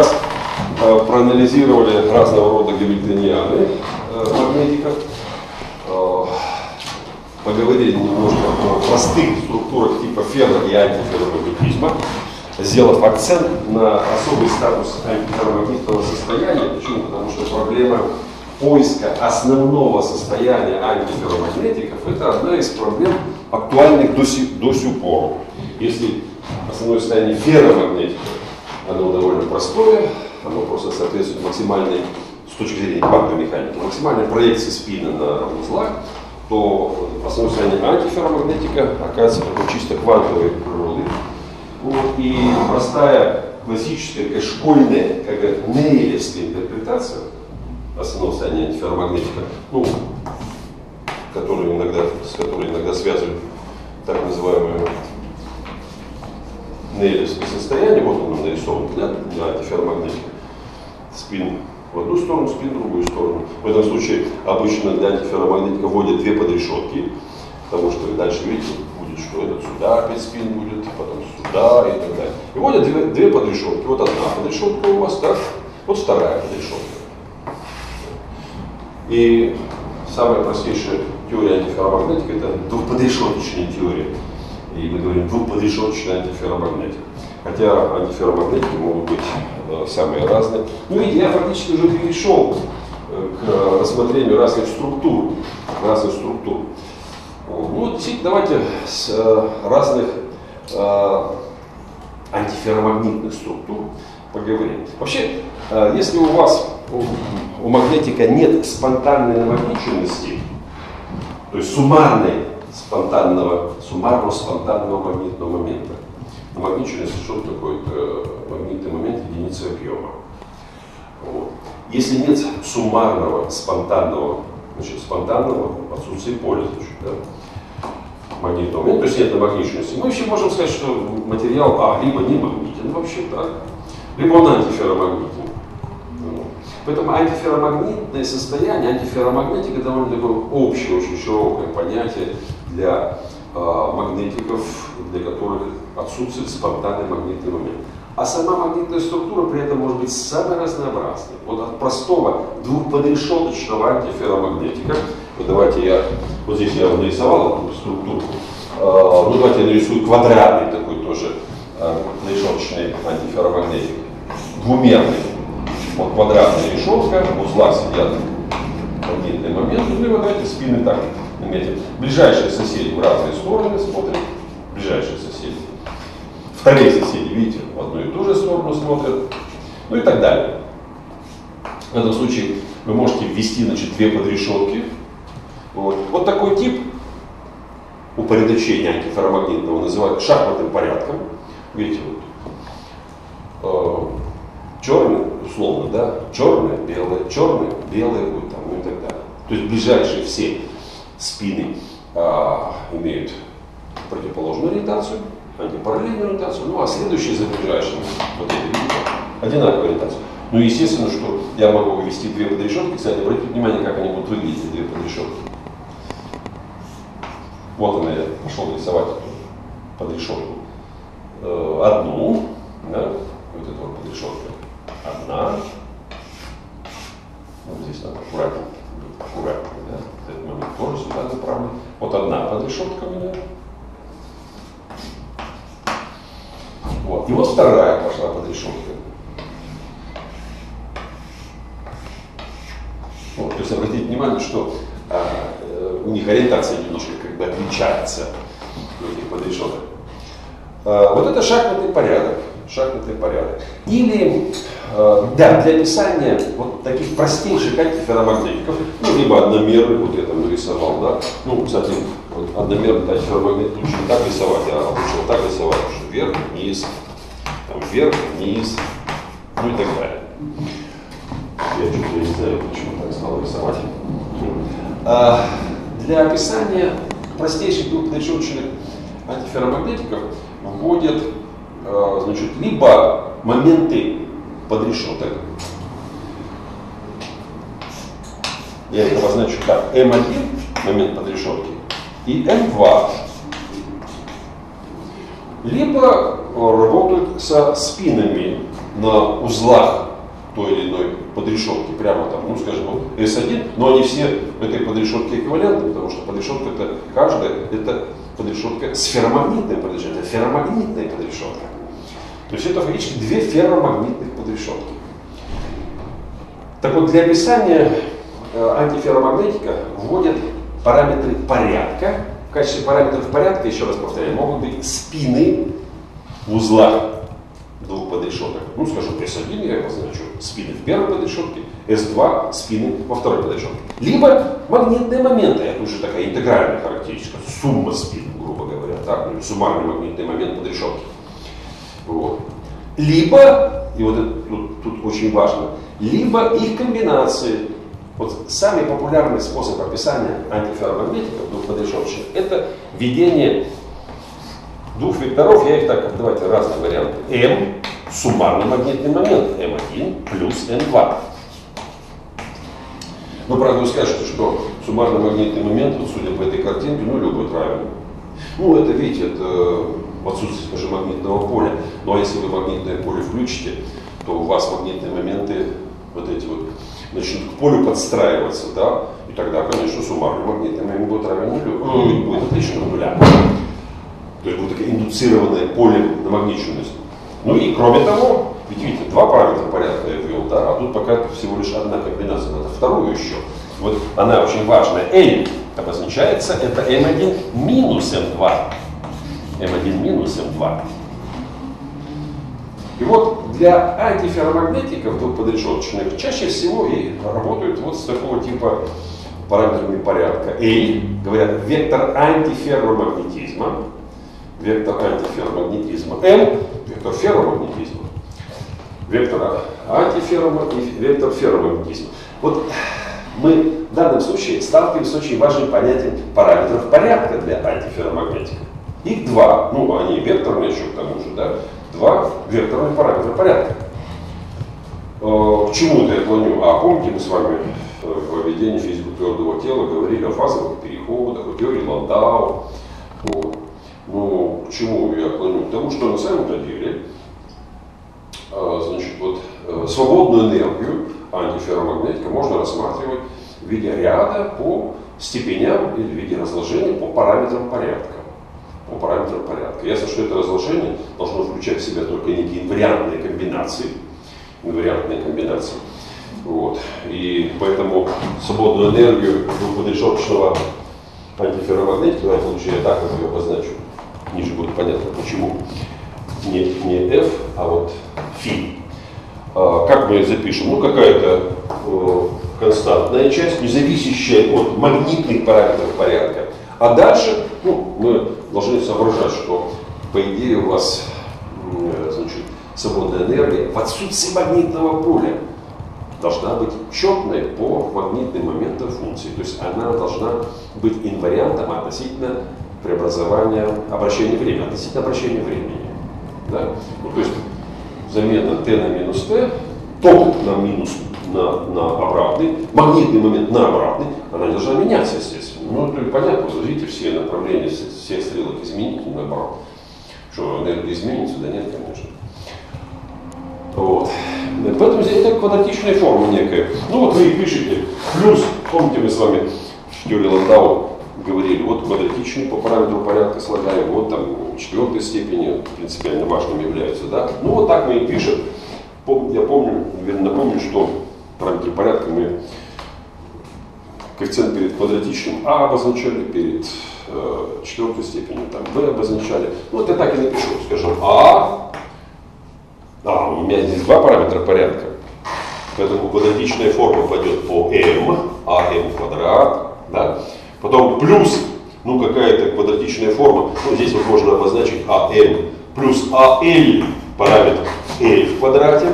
проанализировали разного рода гамильтонианы магнетиков, поговорили немножко о простых структурах типа ферро- и антиферромагнетизма, сделав акцент на особый статус антиферромагнитного состояния. Почему? Потому что проблема поиска основного состояния антиферромагнетиков – это одна из проблем, актуальных до сих пор. Если основное состояние ферромагнетика, оно довольно простое, оно просто соответствует максимальной, с точки зрения квантовой механики, максимальной проекции спина на узлах, то основное состояние антиферромагнетика оказывается такой чисто квантовой природы. Вот, и простая классическая, школьная, как нейлевская интерпретация основного состояния антиферромагнетика, ну, с которой иногда связывают так называемое нейлевское состояние, вот оно нарисовано, да, на антиферромагнетике. Спин в одну сторону, спин в другую сторону. В этом случае обычно для антиферромагнетика вводят две подрешетки, потому что дальше, видите, будет, что этот сюда опять спин будет, потом сюда и так далее. И вводят две подрешетки. Вот одна подрешетка у вас, так, вот вторая подрешетка. И самая простейшая теория антиферромагнетики — это двухподрешеточная теория. И мы говорим двухподрешеточная антиферромагнетика. Хотя антиферромагнетики могут быть самые разные. Ну и я фактически уже перешел к рассмотрению разных структур. Ну, действительно, давайте с разных антиферромагнитных структур поговорим. Вообще, если у вас у магнетика нет спонтанной намагниченности, то есть суммарно-спонтанного магнитного момента. Намагниченность — что такое? Это магнитный момент единицы объема. Вот. Если нет суммарного, спонтанного, значит, спонтанного отсутствие поля, значит, да, магнитного момента, то есть нет намагниченности, мы еще можем сказать, что материал либо не магнитен вообще, да, либо он антиферромагнитен. Поэтому антиферромагнитное состояние, антиферромагнетика — довольно такое общее, очень широкое понятие для магнетиков, для которых отсутствует спонтанный магнитный момент. А сама магнитная структура при этом может быть самой разнообразной. Вот от простого двухподрешеточного антиферромагнетика, вот давайте вот здесь я нарисовал эту структуру, ну давайте я нарисую квадратный такой тоже решеточный антиферромагнетик, двумерный. Вот квадратная решетка, в узлах сидят магнитные моменты, ну и вот эти спины так наметим. Ближайшие соседи в разные стороны смотрят, ближайшие соседи. Вторые соседи, видите, в одну и ту же сторону смотрят, ну и так далее. В этом случае вы можете ввести, значит, две подрешетки. Вот такой тип упорядочения антиферромагнитного называют шахматным порядком. Видите, вот, черный, условно, да, черное, белое будет там, ну и так далее. То есть ближайшие все спины имеют противоположную ориентацию, антипараллельную ориентацию, ну а следующие за ближайшими, вот эти, видите, одинаковую ориентацию. Ну и естественно, что я могу ввести две подрешетки. Кстати, обратите внимание, как они будут выглядеть, две подрешетки. Вот она, я пошел рисовать подрешетку. Одну, да, вот эта вот подрешетка. Одна. Вот здесь надо аккуратно, да. Этот момент тоже сюда направлен. Вот одна подрешетка у меня. Вот. И вот вторая пошла подрешетка. Вот. То есть обратите внимание, что у них ориентация немножко как бы отличается от этих подрешеток. Вот это шахматный порядок. Или, да, для описания вот таких простейших антиферромагнетиков, ну, либо одномерных, вот я там нарисовал, да. Ну, кстати, вот одномерный антиферромагнет лучше не так рисовать, а лучше вот так рисовать, что вверх, вниз, ну и так далее. Я что-то не знаю, почему так стал рисовать. Для описания простейших двухподрешеточных антиферромагнетиков вводят, значит, либо моменты подрешеток. Я их обозначу как М1, момент подрешетки, и М2. Либо работают со спинами на узлах той или иной подрешетки, прямо там, ну скажем, вот S1, но они все в этой подрешетке эквивалентны, потому что подрешетка это каждая, это подрешетка с ферромагнитной подрешеткой, это ферромагнитная подрешетка. То есть это фактически две ферромагнитных подрешетки. Так вот, для описания антиферромагнетика вводят параметры порядка. В качестве параметров порядка, еще раз повторяю, могут быть спины в узлах двух подрешеток. Ну, скажем, S1 я обозначу спины в первой подрешетке, S2 спины во второй подрешетке. Либо магнитные моменты, это уже такая интегральная характеристика, сумма спин, грубо говоря, так, или суммарный магнитный момент подрешетки. Вот. Либо, и вот это тут очень важно, либо их комбинации. Вот самый популярный способ описания антиферромагнетиков двухподрешеточных – это введение двух векторов, я их так, давайте разные варианты. M, суммарный магнитный момент, M1 плюс M2. Ну, правда, вы скажете, что суммарный магнитный момент, вот, судя по этой картинке, ну, любой правильный. Ну, это, видите, это в отсутствии, скажем, магнитного поля. Ну, а если вы магнитное поле включите, то у вас магнитные моменты, вот эти вот, начнут к полю подстраиваться, да, и тогда, конечно, суммарный магнитный момент будет равен нулю, будет отлично от нуля. То есть будет такая индуцированное поле намагниченность. Ну и кроме того, видите, два параметра порядка я ввел, да, а тут пока всего лишь одна комбинация, надо вторую еще. Вот она очень важная. L обозначается, это M1 минус M2. M1 минус M2. И вот для антиферромагнетиков двухподрешеточных чаще всего и работают вот с такого типа параметрами порядка. L, говорят, вектор антиферромагнетизма. Вектор антиферромагнетизма. M, вектор ферромагнетизма. Вектор антиферромагнетизма, вектор ферромагнетизма. Вот мы в данном случае сталкиваемся с очень важным понятием параметров порядка для антиферромагнетиков. Их два, ну они векторные еще к тому же, да, два векторных параметра порядка. К чему это я клоню? А помните, мы с вами в введении физику твердого тела говорили о фазовых переходах, о теории Ландау. Вот. Ну, к чему я клоню? К тому, что на самом-то деле, значит, вот, свободную энергию антиферромагнетика можно рассматривать в виде ряда по степеням или в виде разложения по параметрам порядка. По параметрам порядка. Ясно, что это разложение должно включать в себя только некие инвариантные комбинации. Вот. И поэтому свободную энергию двухподрешеточного антиферромагнетика, в данном случае я так ее обозначу, ниже будет понятно почему. Не F, а вот φ. Как мы запишем? Ну, какая-то константная часть, не зависящая от магнитных параметров порядка. А дальше, ну, мы должны соображать, что по идее у вас, значит, свободная энергия в отсутствии магнитного поля должна быть четной по магнитным моментам функции. То есть она должна быть инвариантом относительно преобразования обращения времени, относительно обращения времени. Да? Ну, то есть замена t на минус t, ток на минус на обратный, магнитный момент на обратный, она не должна меняться, естественно. Ну, это понятно, видите, все направления всех стрелок изменить, наоборот. Что энергия изменится, да нет, конечно. Вот. Поэтому здесь это квадратичная форма некая. Ну вот вы и пишете плюс, помните, мы с вами в теории Ландау говорили, вот квадратичный по параметру порядка слагаем, вот там четвертой степени принципиально важным является, да. Ну вот так мы и пишем. Я помню, напомню, что параметры порядка мы коэффициент перед квадратичным А обозначали, перед четвертой степенью там B обозначали. Ну вот я так и напишу, скажем, у меня здесь два параметра порядка, поэтому квадратичная форма пойдет по m, am квадрат, да? Потом плюс, ну какая-то квадратичная форма, ну здесь вот можно обозначить am плюс al параметр l в квадрате,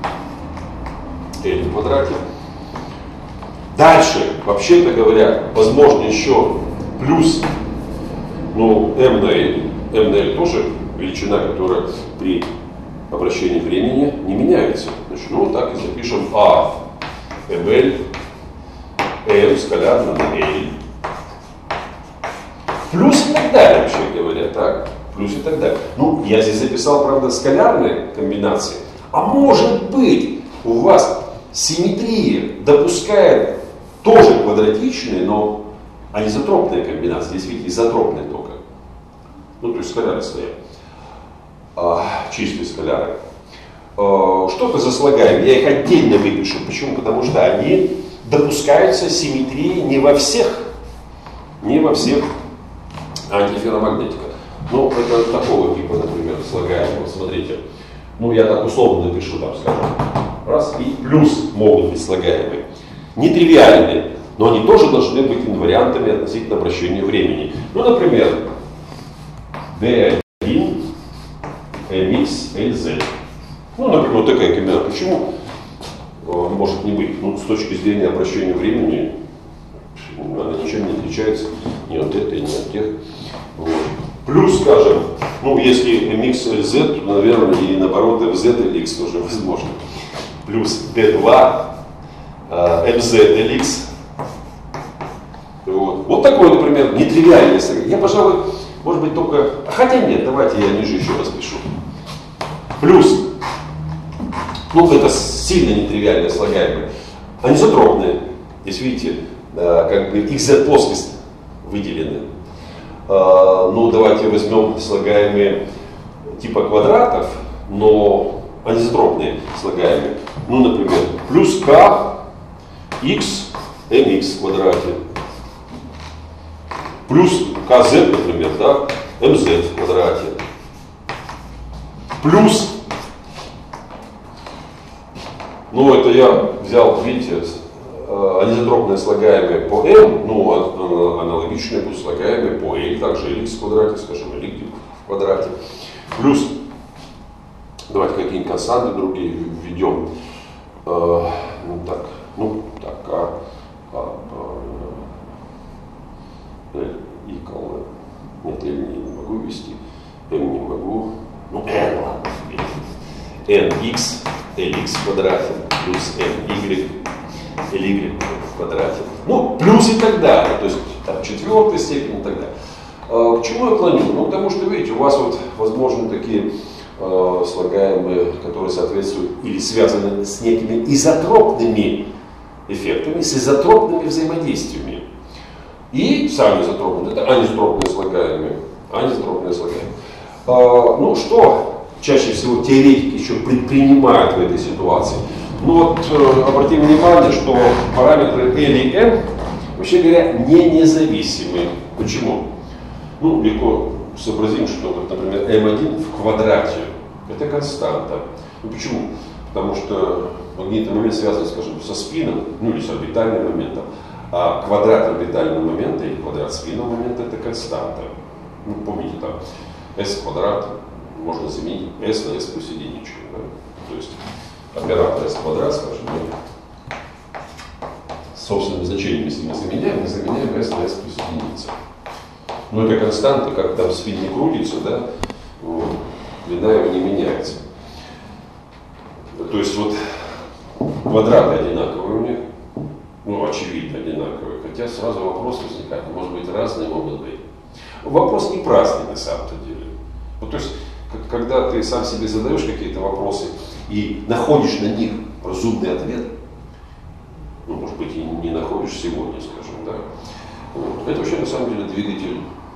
Дальше, вообще-то говоря, возможно еще плюс, ну m на l, m на l тоже величина, которая при обращение времени не меняется. Значит, ну так и запишем А, ml, m скалярно на l. Плюс и так далее, вообще говоря, так? Плюс и так далее. Ну, я здесь записал, правда, скалярные комбинации, А может быть, у вас симметрия допускает тоже квадратичные, но анизотропные комбинации. Здесь, видите, изотропные только. Ну, то есть скаляры стоят. Чистые скаляры. Что это за слагаемые? Я их отдельно выпишу. Почему? Потому что они допускаются симметрии не во всех антиферромагнетиках. Ну, это такого типа, например, слагаемые. Вот смотрите. Ну, я так условно напишу, там, скажем, раз, и плюс могут быть слагаемые. Нетривиальные, но они тоже должны быть инвариантами относительно обращения времени. Ну, например, D1, MX, LZ. Ну, например, вот такая комбинация. Почему может не быть? Ну, с точки зрения обращения времени, она ничем не отличается ни от этой, ни от тех. Вот. Плюс, скажем, ну, если MX, LZ, то, наверное, и наоборот, FZ, LX тоже возможно. Плюс D2, MZ, LX. Вот такой, например, нетривиальный слагаемый. Я, пожалуй, может быть, только... Хотя нет, давайте я ниже еще раз пишу. Плюс, ну, это сильно нетривиальные слагаемые. Анизотропные. Здесь, видите, как бы XZ-плоскость выделены. Ну, давайте возьмем слагаемые типа квадратов, но анизотропные слагаемые. Ну, например, плюс K, X, MX в квадрате. Плюс KZ, например, да, MZ в квадрате. Плюс, ну, это я взял, видите, анизотропные слагаемые по m, ну, аналогичные будут слагаемые по l, также lx в квадрате, скажем, y в квадрате. Плюс, давайте какие-нибудь константы другие введем. Equal, нет, l не могу ввести, m не могу, ну, n, ладно, nx, lx в квадрате, плюс ny, ly в квадрате. Ну, плюс и так далее. То есть там четвертой степени и так далее. К чему я клоню? Ну, потому что, видите, у вас вот возможны такие слагаемые, которые соответствуют или связаны с некими изотропными эффектами, с изотропными взаимодействиями. И сами изотропные, это анизотропные слагаемые. Ну, что чаще всего теоретики еще предпринимают в этой ситуации? Ну вот, обратим внимание, что параметры L и M, вообще говоря, не независимы. Почему? Ну, легко сообразим, что, вот, например, M1 в квадрате – это константа. Ну, почему? Потому что магнитный момент связан, скажем, со спином, ну или с орбитальным моментом, а квадрат орбитального момента или квадрат спинного момента – это константа. Ну, помните, там S квадрат можно заменить S на S плюс единичку. Да? То есть оператор S квадрат, скажем, собственным значением, если мы заменяем S на S плюс единица. Но это константа, как там спин не крутится, да, вот, длина его не меняется. То есть вот квадраты одинаковые у них, ну, очевидно одинаковые, хотя сразу вопрос возникает, может быть, разные могут быть. Вопрос не праздный на самом-то деле. Ну, то есть, когда ты сам себе задаешь какие-то вопросы и находишь на них разумный ответ, ну, может быть, и не находишь сегодня, скажем, да, вот, это вообще на самом деле двигатель,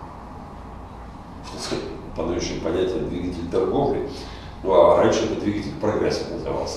подающий понятие двигатель торговли, ну, а раньше это двигатель прогресса назывался.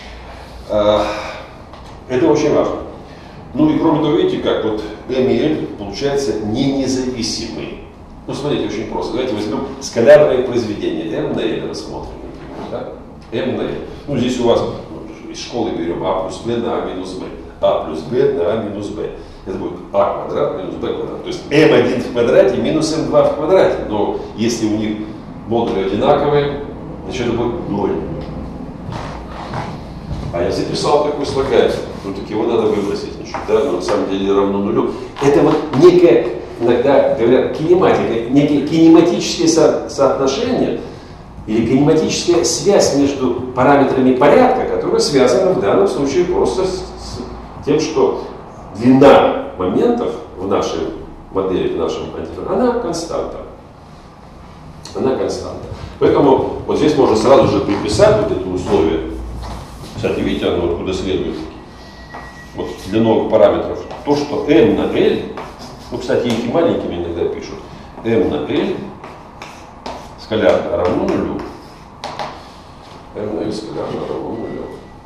Это очень важно. Ну и кроме того, видите, как вот M и L получается не независимые. Ну, смотрите, очень просто. Давайте возьмем скалярное произведение. M на L рассмотрим, например, да? M на L. Ну, здесь у вас, ну, из школы берем А плюс B на А минус B. А плюс B на А минус B. Это будет А квадрат минус B квадрат. То есть M1 в квадрате минус M2 в квадрате. Но если у них модули одинаковые, значит это будет 0. А я записал такой слагаемый. Ну так его надо выбросить. Значит, да, но на самом деле равно нулю. Это вот некая, иногда говорят, кинематика, некие кинематические соотношения или кинематическая связь между параметрами порядка, которая связана в данном случае просто с тем, что длина моментов в нашей модели, в нашем антиферрометре, она константа. Она константа. Поэтому вот здесь можно сразу же приписать вот эти условия. Кстати, видите, оно откуда следует. Вот для новых параметров. То, что m на l, ну, кстати, их маленькими иногда пишут, m на l скалярно равно нулю. m на l скалярно равно нулю.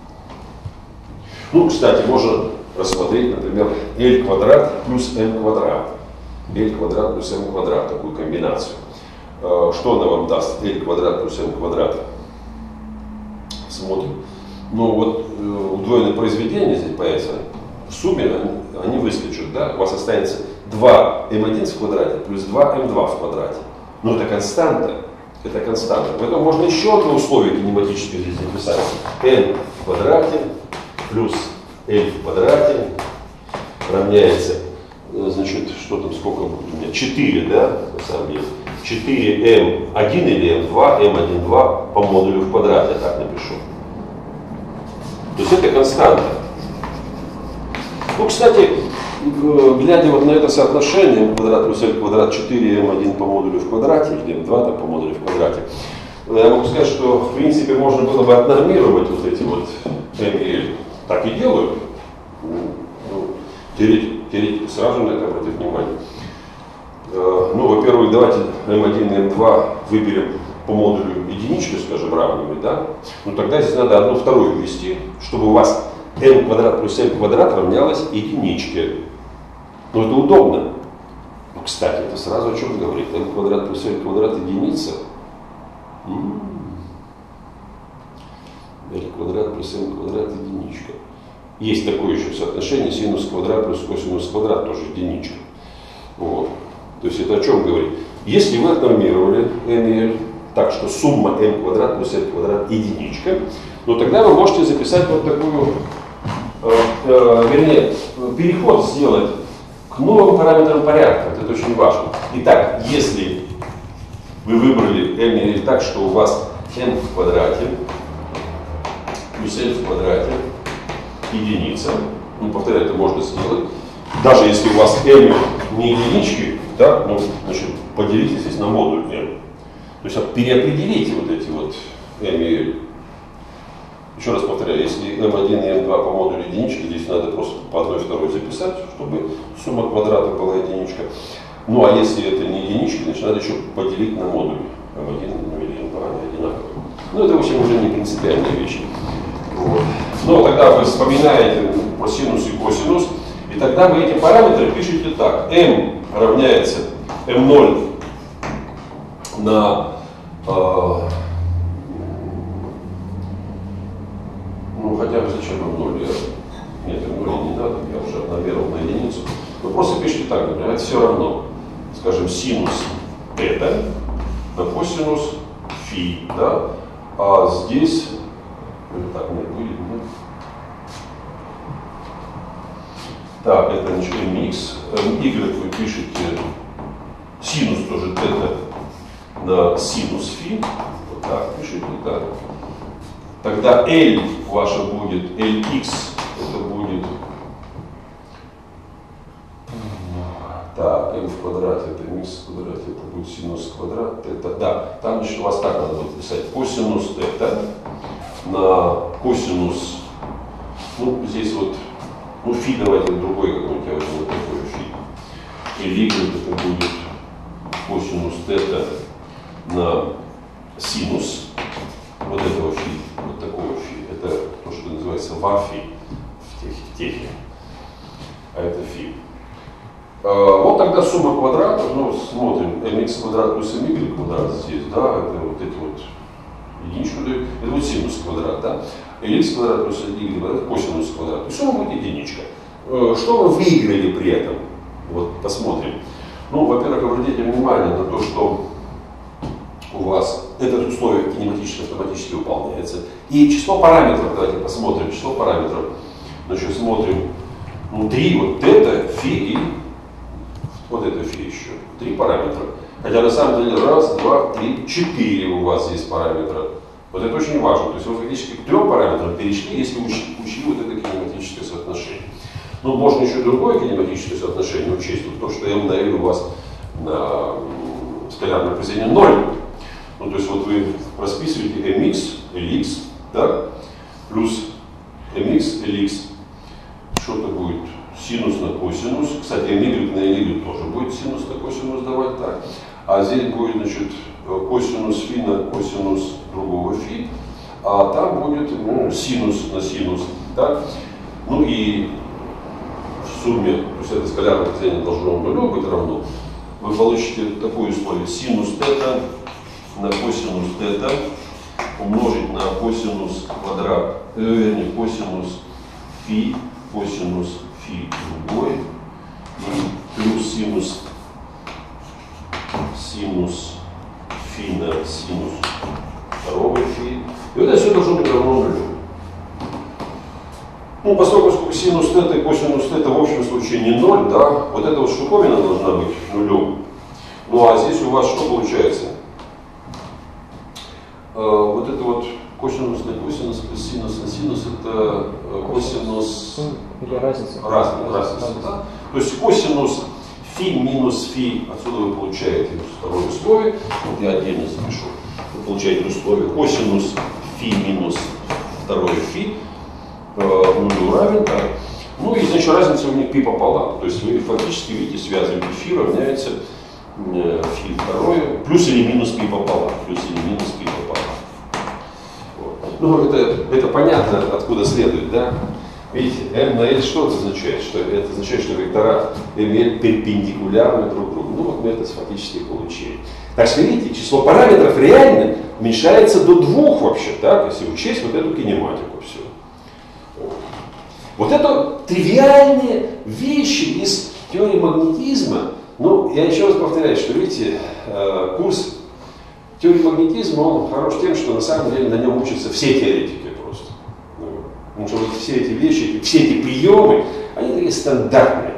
Ну, кстати, можно рассмотреть, например, l квадрат плюс m квадрат. l квадрат плюс m квадрат, такую комбинацию. Что она вам даст? l квадрат плюс m квадрат. Смотрим. Ну вот удвоенное произведение здесь появится. В сумме они выскочат, да? У вас останется 2m1 в квадрате плюс 2m2 в квадрате. Но это константа. Это константа. Поэтому можно еще одно условие кинематическое здесь написать. n в квадрате плюс l в квадрате равняется, значит, что там, сколько будет у меня? 4, да, на самом деле. 4m1 или m2, m1,2 по модулю в квадрате, я так напишу. То есть это константа. Ну, кстати, глядя вот на это соотношение m квадрат плюс l квадрат 4m1 по модулю в квадрате, или m2 там, по модулю в квадрате, я могу сказать, что в принципе можно было бы отнормировать вот эти вот m и l. Так и делают. Ну, теоретики сразу на это обратить внимание. Ну, во-первых, давайте m1 и m2 выберем по модулю единичку, скажем, равными, да? Ну, тогда здесь надо одну вторую ввести, чтобы у вас m квадрат плюс l квадрат равнялось единичке. Ну, это удобно. Ну, кстати, это сразу о чем говорит? m квадрат плюс l квадрат единица. l квадрат плюс m квадрат единичка. Есть такое еще соотношение синус квадрат плюс косинус квадрат, тоже единичка. Вот. То есть это о чем говорит? Если вы отнормировали m и l так, что сумма m квадрат плюс l квадрат единичка, ну тогда вы можете записать вот такую, вернее, переход сделать к новым параметрам порядка. Это очень важно. Итак, если вы выбрали m и l так, что у вас m в квадрате плюс l в квадрате единица, ну, повторяю, это можно сделать, даже если у вас m не единички, да, ну, значит, поделите здесь на модуль m. То есть переопределите вот эти вот m и l. Еще раз повторяю, если m1 и m2 по модулю единички, здесь надо просто по одной второй записать, чтобы сумма квадрата была единичка. Ну а если это не единички, значит надо еще поделить на модуль m1 или m2, они одинаковые. Ну это, в общем, уже не принципиальные вещи. Вот. Но тогда вы вспоминаете про синус и косинус, и тогда вы эти параметры пишете так. m равняется m0 на ну хотя бы зачем m0? Нет, m0 не надо, я уже наверил на единицу. Вы просто пишите так, например, это все равно, скажем, синус это на косинус фи, да? А здесь так не будет, нет? Так, это значит mx, y вы пишете синус тоже это на синус фи, вот так пишите, так. Тогда L ваша будет Lx, это будет, так, m в квадрате, это mx в квадрате, это будет синус квадрат, это, да, там еще у вас так надо будет писать, косинус это на косинус, ну, здесь вот, ну, фи давайте другой какой-нибудь, я возьму вот такой фи, и y это будет косинус θ на синус вот этого фи, вот такого фи. Это то, что называется вафи в техе. А это фи. Вот тогда сумма квадратов, ну смотрим, mx квадрат плюс my квадрат здесь, да, это вот эти вот единичку дают, это будет синус квадрат, да. Lx квадрат плюс y квадрат косинус квадрат. И сумма будет единичка. Что вы выиграли при этом? Вот посмотрим. Ну, во-первых, обратите внимание на то, что у вас это условие кинематически автоматически выполняется. И число параметров, давайте посмотрим, число параметров. Значит, смотрим, ну, 3, вот это, фи и вот это фи еще. 3 параметра. Хотя на самом деле 1, 2, 3, 4 у вас есть параметра. Вот это очень важно. То есть вы фактически к 3 параметрам перешли, если учли вот это кинематическое соотношение. Ну, можно еще другое кинематическое соотношение учесть. Вот то, что m на l у вас на скалярное произведение 0. Ну, то есть вот вы расписываете mx, lx, да, плюс mx, lx, что-то будет синус на косинус. Кстати, y на y тоже будет синус на косинус давать, так. А здесь будет, значит, косинус фи на косинус другого фи, а там будет синус на синус, так. Ну и в сумме, то есть это скалярное произведение должно нулю быть равно, вы получите такое условие: синус тета на косинус тета умножить на косинус квадрат, вернее, косинус фи другой, и плюс синус фи на синус второго фи. И вот это все должно быть равно нулю. Ну, поскольку синус тета и косинус тета в общем случае не ноль, да, вот эта вот штуковина должна быть нулем. Ну а здесь у вас что получается? Вот это вот косинус на косинус плюс синус на синус, это косинус... Или разница. Разница, да? То есть косинус фи минус фи, отсюда вы получаете второе условие, вот я отдельно запишу, вы получаете условие косинус фи минус второе фи, нулю равен, да? Ну и значит разница у них пи пополам, то есть вы фактически видите, связываете фи равняется фи второе, плюс или минус пи пополам, плюс или минус пи пополам. Вот. Ну это понятно, откуда следует, да? Видите, m на l что это означает? Что это означает, что вектора m и l перпендикулярны друг другу. Ну вот мы это фактически получили. Так что видите, число параметров реально уменьшается до 2 вообще, так, если учесть вот эту кинематику все. Вот это тривиальные вещи из теории магнетизма. Ну, я еще раз повторяю, что видите, курс теории магнетизма, он хорош тем, что на самом деле на нем учатся все теоретики просто. Потому что вот все эти вещи, все эти приемы, они такие стандартные.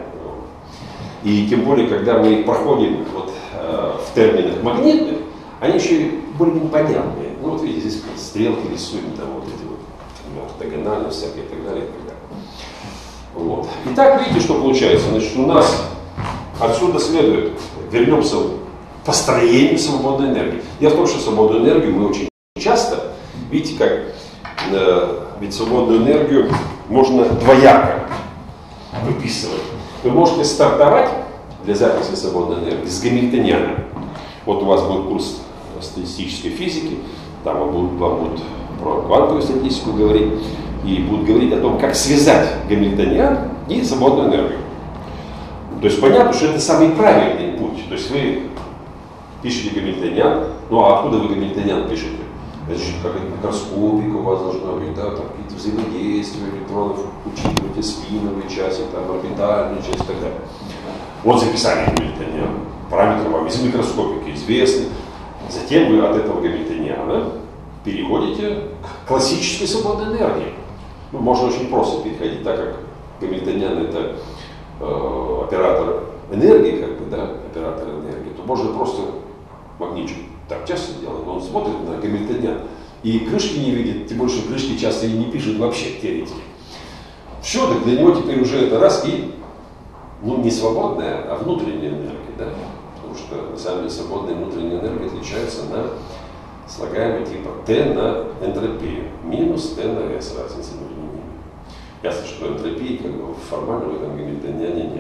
И тем более, когда мы их проходим вот, в терминах магнитных, они еще и более-менее понятные. Ну вот видите, здесь стрелки рисуем, там вот эти вот ортогональные всякие и так далее, и так далее. Вот. Итак, видите, что получается? Значит, у нас отсюда следует, вернемся к построению свободной энергии. Дело в том, что свободную энергию мы очень часто, видите, как ведь свободную энергию можно двояко выписывать. Вы можете стартовать для записи свободной энергии с гамильтониана. Вот у вас будет курс статистической физики, там вам будут про квантовую статистику говорить, и будут говорить о том, как связать гамильтониан и свободную энергию. То есть понятно, что это самый правильный путь. То есть вы пишете гамильтониан, ну а откуда вы гамильтониан пишете? Это же какая-то микроскопика у вас должна быть, да, там какие-то взаимодействия электронов, учитываете спиновые части, там орбитальные части и так далее. Вот записали гамильтониан, параметры вам из микроскопики известны. Затем вы от этого гамильтониана переходите к классической свободной энергии. Ну, можно очень просто переходить, так как гамильтониан это оператор энергии, как бы, да, оператор энергии, то можно просто магничек так часто делать, но он смотрит на гамильтониан и крышки не видит, тем больше крышки часто и не пишет вообще теоретики. Все, так для него теперь уже это раз и, ну, не свободная, а внутренняя энергия, да, потому что на самом деле свободная внутренняя энергия отличается на слагаемый типа Т на энтропию, минус Т на S, разница между ними. Ясно, что энтропии как бы формально в этом гамильтониане нет.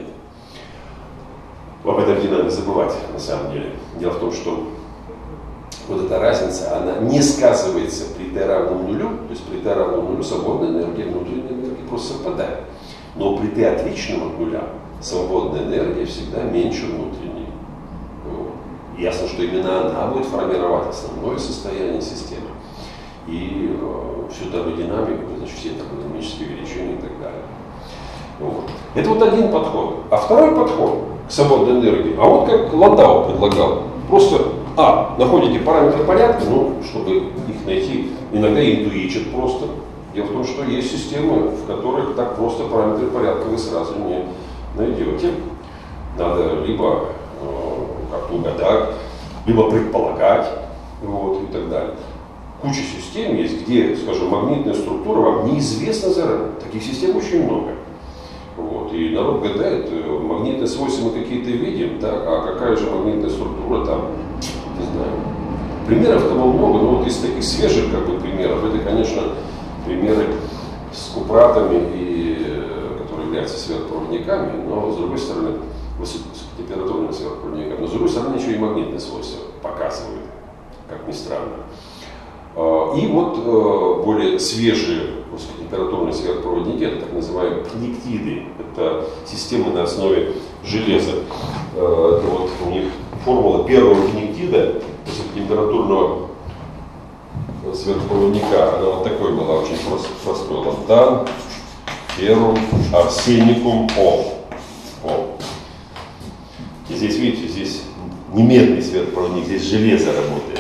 Об этом не надо забывать, на самом деле. Дело в том, что вот эта разница, она не сказывается при t равном нулю, то есть при t равном нулю свободная энергия и внутренняя энергия просто совпадают. Но при t отличном от нуля свободная энергия всегда меньше внутренней. Ясно, что именно она будет формировать основное состояние системы. И всю термодинамику, значит, все термодинамические величины и так далее. Вот. Это вот один подход. А второй подход к свободной энергии, а вот как Ландау предлагал, просто находите параметры порядка, ну, чтобы их найти, иногда интуичат просто. Дело в том, что есть системы, в которых так просто параметры порядка вы сразу не найдете. Надо либо как-то угадать, либо предполагать, вот, и так далее. Куча систем есть, где, скажем, магнитная структура вам неизвестна заранее. Таких систем очень много. Вот, и народ гадает, магнитные свойства мы какие-то видим, так, а какая же магнитная структура там, не знаю, Примеров того много, но вот из таких свежих как бы, примеров, это, конечно, примеры с купратами, которые являются сверхпроводниками, но, с другой стороны, высокотемпературными сверхпроводниками, но, с другой стороны, еще и магнитные свойства показывают, как ни странно. И вот более свежие высокотемпературные сверхпроводники, это так называемые пниктиды, это системы на основе железа. Это вот у них формула первого пниктида, высокотемпературного сверхпроводника, она вот такой была, очень простой. Лантан, феррум, арсеникум, О. И здесь, видите, здесь не медный сверхпроводник, здесь железо работает.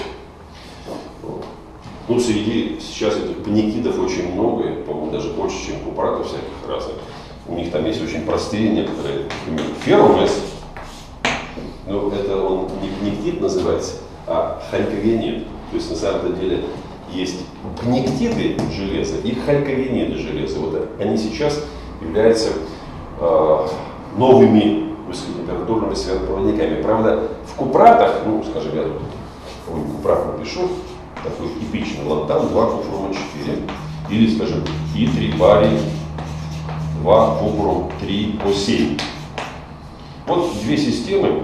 Ну, среди сейчас этих пниктидов очень много, по-моему, даже больше, чем купратов всяких разных. У них там есть очень простые некоторые, например, феррум С. Ну, это он не пниктид называется, а халькогенид. То есть, на самом деле, есть пниктиды железа и халькогениды железа. Вот они сейчас являются новыми высокотемпературными сверхпроводниками. Правда, в купратах, ну, скажем, я тут какой-нибудь купрат напишу, такой типичный лантан 2 купрум 4. Или, скажем, И3 барий 2 купрум 3 О7. Вот две системы.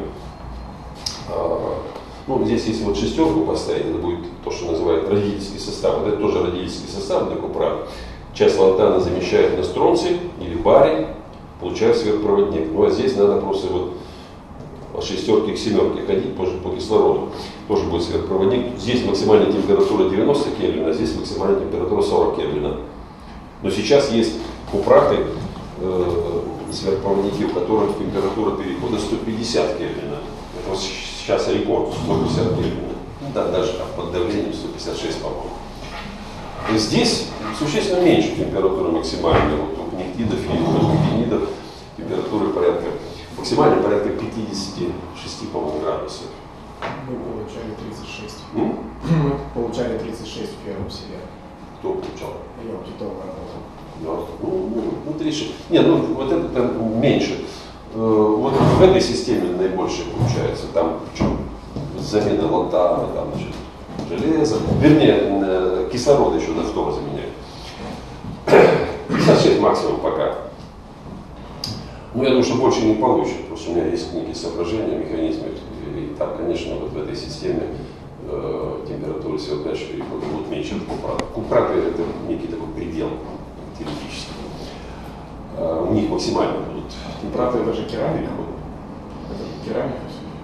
Ну, здесь, если вот шестерку поставить, это будет то, что называют родительский состав. Вот это тоже родительский состав для купрата. Часть лантана замещает на стронций или барий, получает сверхпроводник. Ну, а здесь надо просто вот от шестерки к семерке ходить по кислороду. Тоже будет сверхпроводник. Здесь максимальная температура 90 Кельвина, а здесь максимальная температура 40 Кельвина. Но сейчас есть купраты, сверхпроводники, у которых температура перехода 150 Кельвина. Это вот сейчас рекорд 150 Кельвина. Да, даже там, под давлением 156, по-моему. Здесь существенно меньше температура максимальная. Вот у пниктидов и халькогенидов температура порядка, максимально порядка 56, по-моему, градусов. Мы получали 36. Мы получали 36 в первом себе. Кто получал? Я у Титова работал. Ну, 36. Нет, ну вот это там меньше. Вот в этой системе наибольшее получается. Там причем замена лантана, там, значит, железо. Вернее, кислород еще на фтор заменяет. 56 максимум пока. Ну, я думаю, что больше не получит, потому что у меня есть некие соображения, механизмы. И там, конечно, вот в этой системе температуры сверхдачи перехода будут меньше от купрата. Купраты — это некий такой предел теоретический. У них максимально будут. Купраты — это же керамика. Это же керамика.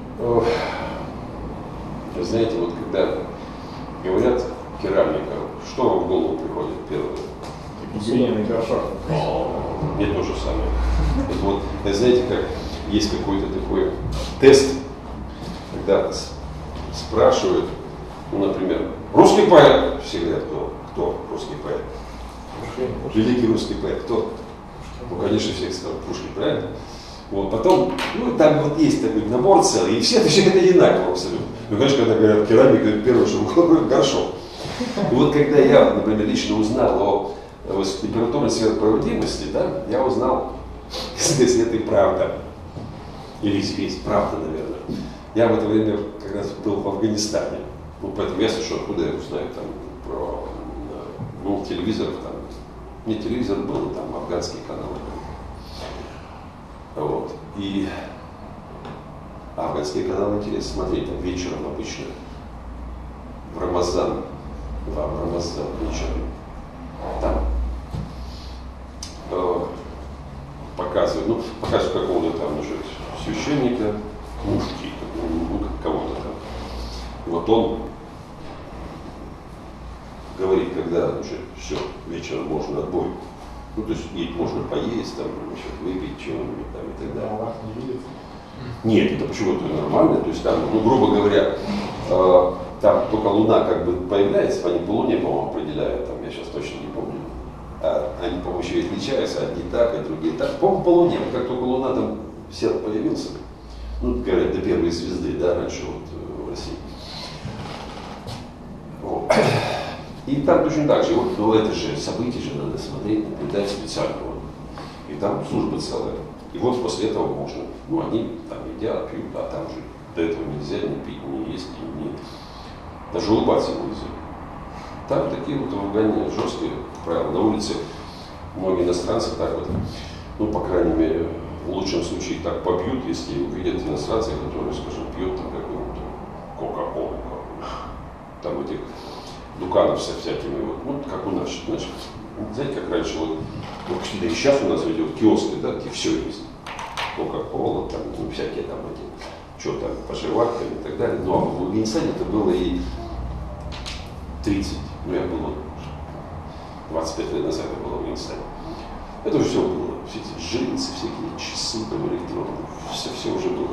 Вы знаете, вот когда говорят керамика, что вам в голову приходит первое? Глиняный горшок. Мне то же самое. Это вот, знаете, как есть какой-то такой тест, когда спрашивают, ну, например, русский поэт, все говорят, кто русский поэт? Великий русский поэт, кто? Ну, конечно, все скажут Пушкин, правильно? Вот, потом, ну, там вот есть такой набор целый, и все отвечают одинаково абсолютно. Ну, конечно, когда говорят керамика, первое, что в голову горшок. И вот когда я, например, лично узнал о высокотемпературной сверхпроводимости, да, я узнал, если это и правда, или здесь правда, наверное. Я в это время как раз был в Афганистане. Ну, поэтому я слышу, откуда я узнаю там про, ну, телевизоров там. Не телевизор был, там афганские каналы. Вот. И афганские каналы интересно смотреть, там вечером обычно, в Рамазан, в Рамазан вечером, там показывают какого-то там уже священника, мужки, ну, кого-то там. И вот он говорит, когда уже все, вечером можно отбой. Ну, то есть можно поесть, там, значит, выпить чего-нибудь там и так далее. Аллах не видит? Нет, это почему-то нормально. То есть там, ну, грубо говоря, там только Луна как бы появляется, они по Луне, по-моему, определяют, там, я сейчас точно не помню. Они, по-моему, еще и отличаются, одни так, а другие так. По-моему, по Луне, как только Луна там свет появился, ну, говорят, до первой звезды, да, раньше вот в России. Вот. И там точно так же, вот, ну, это же событие же надо смотреть, наблюдать специально. Вот. И там служба целая. И вот после этого можно, ну, они там едят, пьют, а там же до этого нельзя ни пить, ни есть, ни Даже улыбаться нельзя. Там такие вот в Афгане жесткие правила. На улице многие иностранцы так вот, ну, по крайней мере, в лучшем случае их так побьют, если увидят иностранца, который, скажем, пьет там какую-то кока-колу. Там этих дуканов со всякими, вот, ну, как у нас, значит, знаете, как раньше, вот, да и сейчас у нас идет киоски, да, где все есть. Кока-кола, там, ну, всякие там эти, что там, пожеварки и так далее. Но в Афганистане это было и 30, ну, я был 25 лет назад, я был в Афганистане. Это уже все было, все эти жильцы, всякие часы, там, электронные, все уже было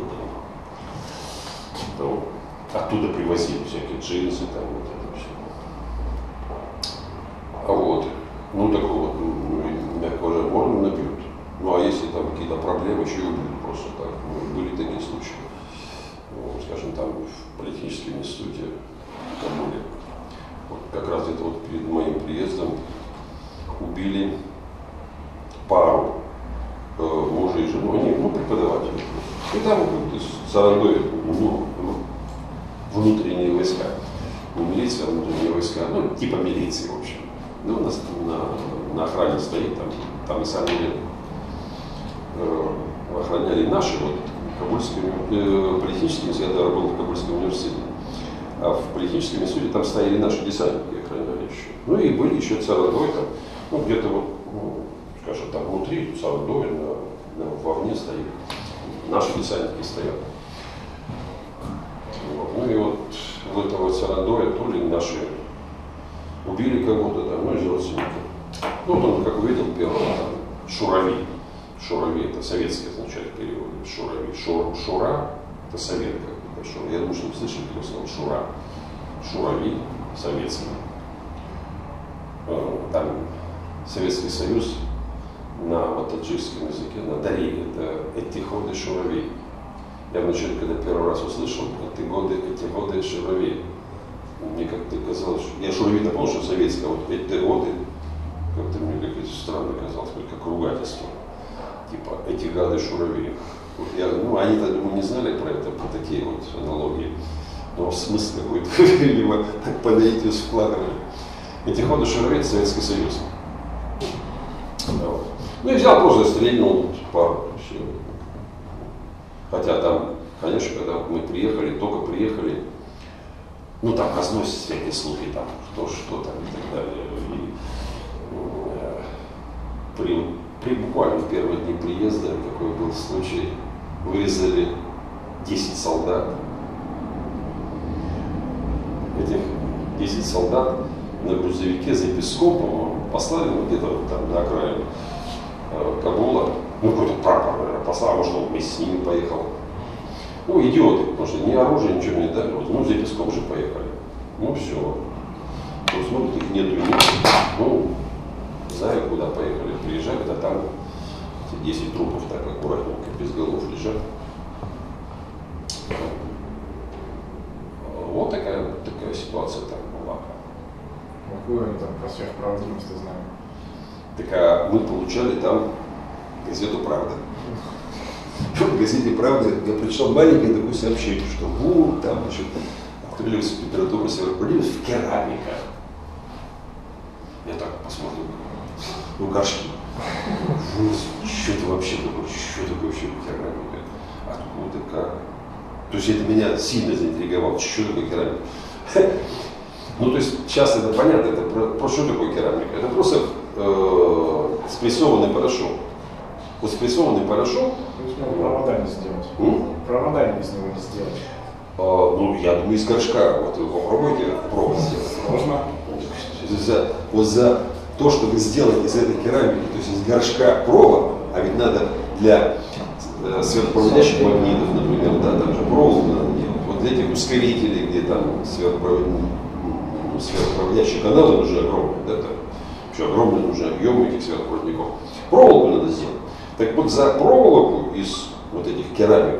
там. Оттуда привозили всякие джинсы, там, вот это все. А вот, ну, такой вот, мягкого морду набьют. Ну, а если там какие-то проблемы, еще и убьют просто так. Ну, были такие случаи. Ну, скажем, там в политическом институте в Кабуле. Вот, как раз где-то вот перед моим приездом убили пару мужа и жену, они, ну, преподаватели. И там с Сарандой, ну, внутренние войска. Не милиция, а внутренние войска. Ну, типа милиции, в общем. Ну, у нас на охране стоит, там на самом деле охраняли наши, вот, политический институт, я работал в Кабульском университете. А в политическом институте там стояли наши десантники, охраняли еще. Ну и были еще Сарандой, там, ну, где-то вот, ну, скажем, там внутри Сарандой, вовне стоит. Наши десантники стоят. Ну и вот в этого Сарандоя то ли наши убили кого-то там, ну из родственников. Ну вот он, как увидел, первого там, Шурави. Шурави это советский означает перевод. Шурави. Шура это совет как бы. Шура. Я думаю, что вы слышали такое слово Шура. Шурави советский. Там Советский Союз на вот, таджикском языке, на Дари, это Этиходы Шурави. Я вначале, когда первый раз услышал, эти годы Шурави, мне как-то казалось, что я Шурави-то помню, что советское, вот эти годы, как-то мне как-то странно казалось, как ругательство. Типа, эти гады Шурави. Вот я, ну, они-то, думаю, не знали про это, про такие вот аналогии. Но смысл какой-то, либо так по наитию складывали. Эти годы Шурави — это Советский Союз. Вот. Ну и взял, просто стрельнул пару. Все. Хотя там, конечно, когда мы приехали, только приехали, ну там разносятся всякие слухи, там, кто что там и так далее. И при буквально в первые дни приезда, какой был случай, вырезали 10 солдат. Этих 10 солдат на грузовике за песком, по-моему, послали, ну, где-то там на окраину Кабула. Ну, какой-то прапор, наверное, послал, а может, он вместе с ними поехал. Ну, идиоты, потому что ни оружия, ничего не дали. Ну, за песком же поехали. Ну, все. Вот смотрят, их нету и нет. Ну, знаю, куда поехали. Приезжали, да там 10 трупов так аккуратненько, без голов лежат. Вот такая ситуация там была. Какую они там про сверхпроводимость знали? Так а мы получали там газету «Правда». В газете «Правда» я прочитал маленькое такое сообщение, что вот там, значит, открылись температуру сверхпроводимости в керамика. Я так посмотрел, ну, горшки. Что это вообще такое? Что такое вообще керамика? Откуда, как? То есть это меня сильно заинтриговало. Что такое керамика? Ну, то есть сейчас это понятно, это про что такое керамика? Это просто спрессованный порошок. Вот спрессованный порошок. То есть провода не сделать. Провода из него не сделать. Ну, я думаю, из горшка. Вот вы попробуйте провод сделать. Можно. Вот за то, чтобы сделать из этой керамики, то есть из горшка провод, а ведь надо для сверхпроводящих магнитов, например, да, там же провод надо делать. Вот для этих ускорителей, где там сверхпроводящие каналы нужны огромные, да, там еще огромные нужны объемы этих сверхпроводников. Проволоку надо сделать. Так вот за проволоку из вот этих керамик,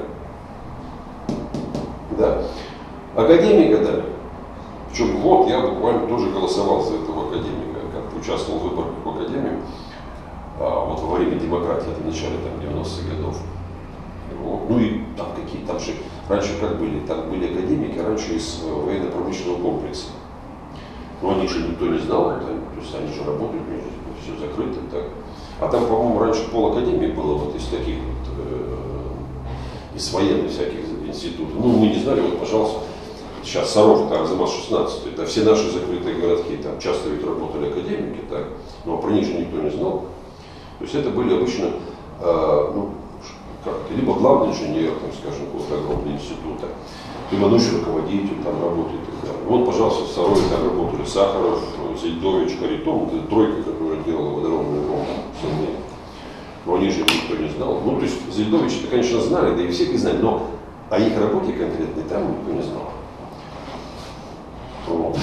да, академика дали. Причем вот я буквально тоже голосовал за этого академика, как участвовал в выборах в академию, вот во время демократии, это в начале 90-х годов. Вот. Ну и там какие-то, там же, раньше как были, там были академики, раньше из военно-промышленного комплекса. Но о них же никто не знал, то есть они же работают, все закрыто. Так. А там, по-моему, раньше полакадемии было вот из таких вот, из военных всяких институтов. Ну, мы не знали, вот, пожалуйста, сейчас Саров, это Арзамас-16, это все наши закрытые городки, там часто ведь работали академики, так, но про них же никто не знал. То есть это были обычно, ну, как-то, либо главный инженер, там, скажем, какого-то огромного института, либо научный руководитель там работает и так далее. Вот, пожалуйста, в Сарове там работали Сахаров, Зельдович, Харитон, это тройка, которая делала водородную бомбу сильнее. Но они же никто не знал. Ну, то есть Зельдович-то, конечно, знали, да и всех их знали, но о их работе конкретной там никто не знал. Вот.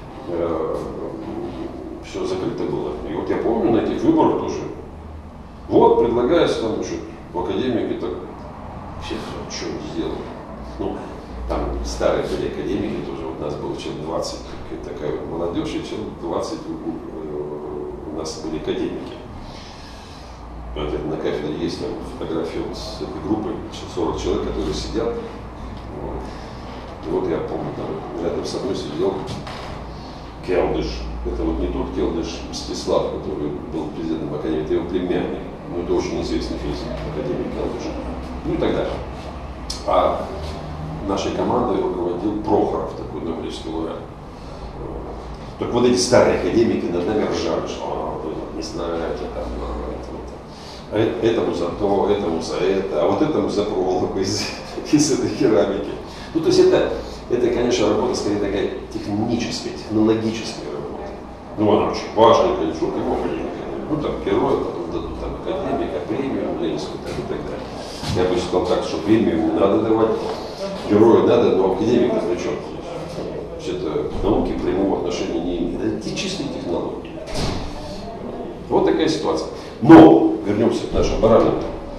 Все закрыто было. И вот я помню на этих выборах тоже. Вот, предлагается там, значит, в академике так, все что сделали. Ну, там старые были академики тоже, вот у нас было человек 20, такая молодежь, и человек 20 у нас были академики. Вот, на кафедре есть там фотография вот с этой группой, 40 человек, которые сидят. Вот. И вот я помню, там рядом со мной сидел Келдыш. Это вот не тот Келдыш Мстислав, который был президентом академии, это его племянник. Ну, это очень известный физик, академик Келдыш. Ну и так далее. А нашей командой руководил Прохоров, такой Нобелевский лауреат. Только вот эти старые академики над нами ржали, что вы не знаете, там, этому за то, этому за это, а вот этому за проволоку из этой керамики. Ну, то есть это, конечно, работа скорее такая техническая, технологическая работа. Ну, она очень важная, конечно, его академика. Ну, там, героя, потом дадут там академика, премию Ленинскую, там, и так далее. Я бы сказал так, что премию не надо давать, герою надо, но академика зачем? То есть это к науке прямого отношения не имеет. Это чистые технологии. Вот такая ситуация. Но, вернемся к нашим баранам.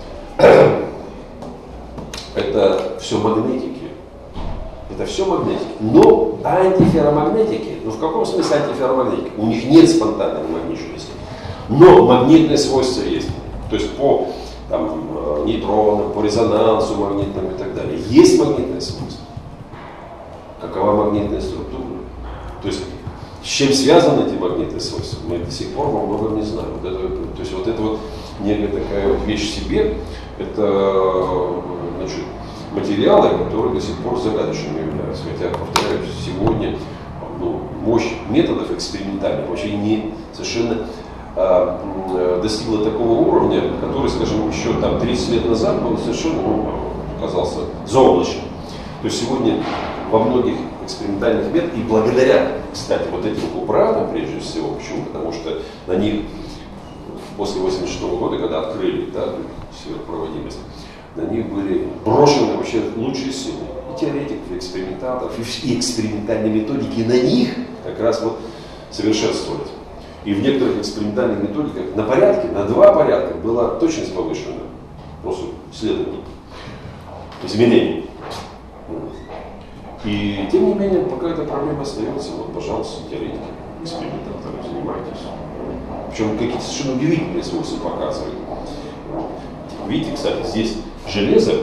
Это все магнетики. Это все магнетики. Но антиферромагнетики, ну в каком смысле антиферромагнетики? У них нет спонтанной магничности. Но магнитные свойства есть. То есть по там, нейтронам, по резонансу магнитным и так далее. Есть магнитные свойства. Какова магнитная структура? То есть с чем связаны эти магнитные свойства? Мы до сих пор во многом не знаем. Вот это, то есть вот это вот некая такая вот вещь в себе, это значит, материалы, которые до сих пор загадочными являются. Хотя, повторяю, сегодня мощь методов экспериментальных вообще не совершенно достигла такого уровня, который, скажем, еще там 30 лет назад был совершенно, оказался заоблачным. То есть сегодня во многих экспериментальных методах, и благодаря, кстати, вот этим аппаратам, прежде всего, почему? Потому что на них после 1986 года, когда открыли сверхпроводимость, на них были брошены вообще лучшие силы. И теоретиков, и экспериментаторов, и экспериментальные методики на них как раз вот совершенствовались. И в некоторых экспериментальных методиках на порядке, на 2 порядка была точность повышена. Просто исследование, изменений. И тем не менее, пока эта проблема остается, вот, пожалуйста, теоретики, экспериментаторы, занимайтесь. Причем какие-то совершенно удивительные свойства показывают. Видите, кстати, здесь железо,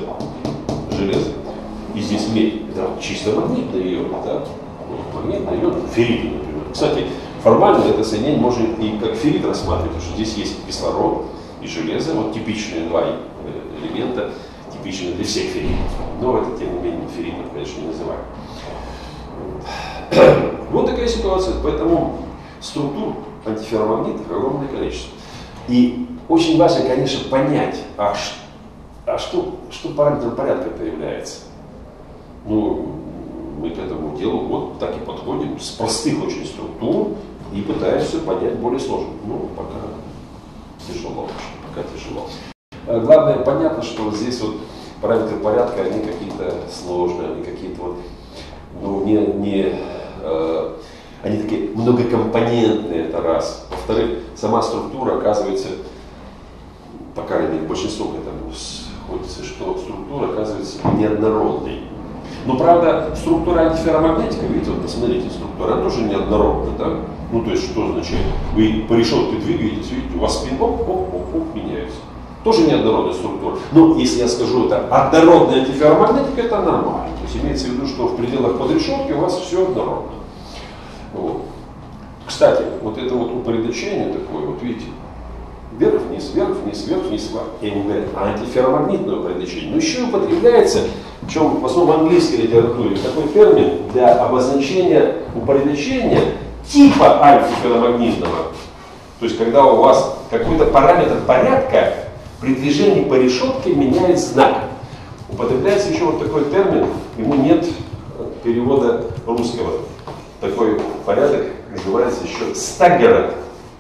и здесь медь. Это чисто магнитный ион, да? Магнитный ион, феррит, например. Кстати, формально это соединение можно и как феррит рассматривать, потому что здесь есть кислород и железо, вот типичные 2 элемента, типичные для всех ферритов. Но это, тем не менее, ферритов, конечно, не называем. Вот такая ситуация. Поэтому структур антиферромагнитных огромное количество. И очень важно, конечно, понять, что параметром порядка-то является. Ну, мы к этому делу вот так и подходим, с простых очень структур, и пытаемся понять более сложно. Ну, пока тяжело очень, пока тяжело. Главное, понятно, что вот здесь вот параметры порядка, они какие-то сложные, они какие-то вот, ну, они такие многокомпонентные, это раз. Во-вторых, сама структура, оказывается, по крайней мере, большинство к этому сходится, что структура оказывается неоднородной. Но, правда, структура антиферромагнетика, видите, вот посмотрите, структура, она тоже неоднородна, да? Ну, то есть, что означает? Вы по решетке двигаетесь, видите, у вас спин, оп, меняется. Тоже неоднородная структура. Но если я скажу, это однородная антиферромагнетика, это нормально. То есть имеется в виду, что в пределах подрешетки у вас все однородно. Вот. Кстати, вот это вот упорядочение такое, вот видите, вверх-вниз, вверх-вниз, вверх-вниз, я не говорю, антиферромагнитное упорядочение. Но еще употребляется, причем в основном в английской литературе, такой термин для обозначения упорядочения типа антиферромагнитного. То есть когда у вас какой-то параметр порядка при движении по решетке меняет знак. Употребляется еще вот такой термин, ему нет перевода русского. Такой порядок называется еще стаггеринг.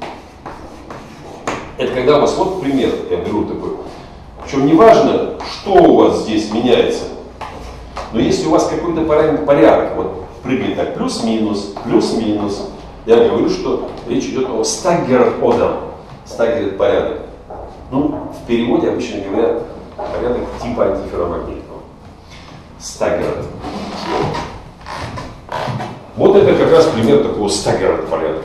Это когда у вас, вот пример, я беру такой. Причем не важно, что у вас здесь меняется. Но если у вас какой-то параметр порядок, вот прыгает так, плюс-минус, плюс-минус, я говорю, что речь идет о стаггер-одам. Стаггер — порядок. Ну, в переводе обычно говорят порядок типа антиферромагнитного. Стаггер. Вот это как раз пример такого стаггер порядка.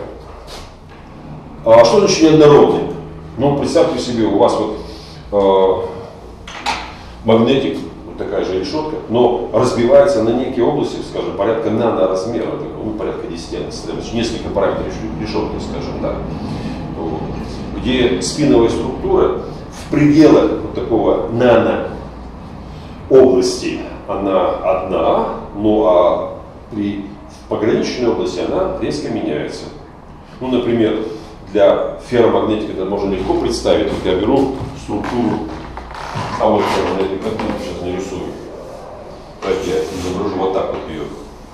А что значит неоднородный? Ну, представьте себе, у вас вот магнетик, вот такая же решетка, но разбивается на некие области, скажем, порядка наноразмера, ну, порядка 10, несколько параметров решетки, скажем, да, где спиновая структура в пределах вот такого нано области она одна, ну а при пограничной области она резко меняется. Ну, например, для ферромагнетики это можно легко представить. Вот я беру структуру, а вот ферромагнетика, сейчас нарисую. Давайте я изображу вот так вот ее.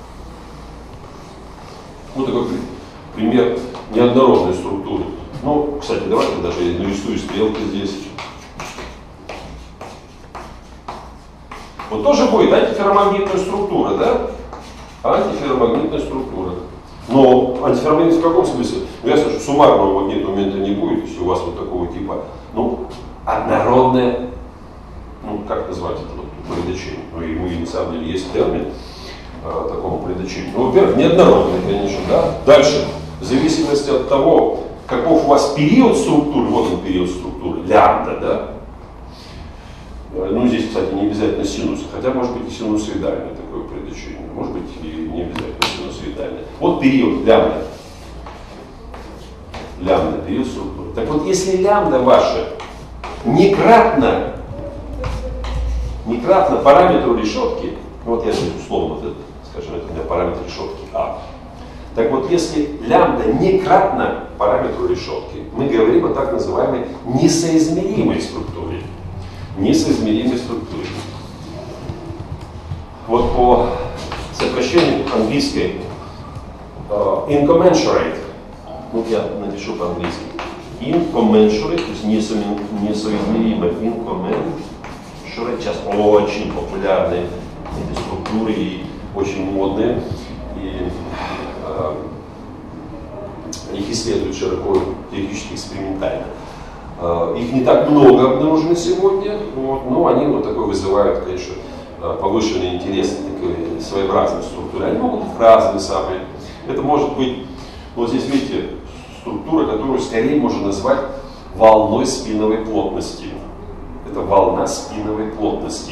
Вот такой пример неоднородной структуры. Ну, кстати, давайте даже я нарисую стрелки здесь. Вот тоже будет антиферромагнитная структура, да? Антиферромагнитная структура. Но антиферромагнитная в каком смысле? Ну, ясно, что суммарного магнитного момента не будет, если у вас вот такого типа, ну, однородное, ну, как назвать это вот упорядочение? Ну, ему и на самом деле есть термин такому упорядочению. Ну, во-первых, неоднородное, конечно, да? Дальше, в зависимости от того, каков у вас период структуры, вот он период структуры, лямбда, да? Ну, здесь, кстати, не обязательно синус, хотя может быть и синусоидальное такое упорядочение, может быть и не обязательно синусоидальное. Вот период лямбда. Лямбда, период структуры. Так вот, если лямбда ваша некратно параметру решетки, вот я здесь условно, вот это, скажем, это у меня параметр решетки А. Так вот, если лямбда некратно параметру решетки, мы говорим о так называемой несоизмеримой структуре. Несоизмеримой структуре. Вот по сокращению английской incommensurate, вот я напишу по-английски, incommensurate, то есть несоизмеримая, incommensurate, сейчас очень популярные эти структуры и очень модные, и их исследуют широко, теоретически, экспериментально. Их не так много обнаружено сегодня, вот, но они вот такой вызывают, конечно, повышенный интерес к такой своеобразной структуре. Они могут быть разные самые. Это может быть, вот здесь видите, структура, которую скорее можно назвать волной спиновой плотности. Это волна спиновой плотности.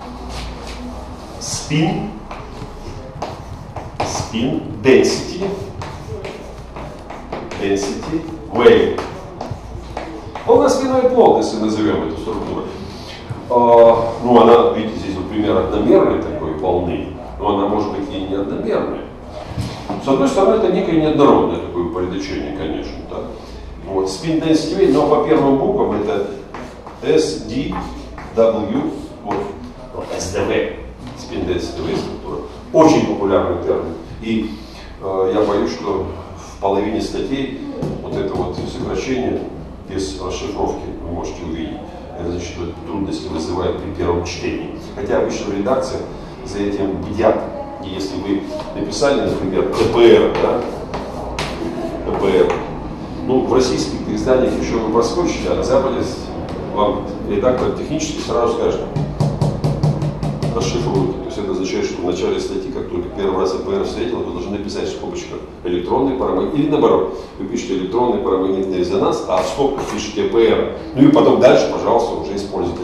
Spin density wave. Волна спиновой плотности назовем эту структуру. Ну, она, видите, здесь вот пример одномерной такой волны, но она может быть и не одномерной. С одной стороны, это некое неоднородное такое упорядочение, конечно. Да? Вот, spin density wave, но по первым буквам это SDW, вот SDW, spin density wave структура. Очень популярный термин. И я боюсь, что в половине статей вот это вот сокращение без расшифровки вы можете увидеть. Это значит, что трудности вызывает при первом чтении. Хотя обычно в редакциях за этим бдят. И если вы написали, например, ТПР, да? ТПР, ну, в российских изданиях еще вы проскочите, а на Западе вам редактор технически сразу скажет, расшифруйте. То есть это означает, что в начале статьи, как только первый раз АПР встретил, вы должны написать в скобочках электронный парамагнитный, или наоборот, вы пишете электронный парамагнитный резонанс, а в скобках пишете АПР. Ну и потом дальше, пожалуйста, уже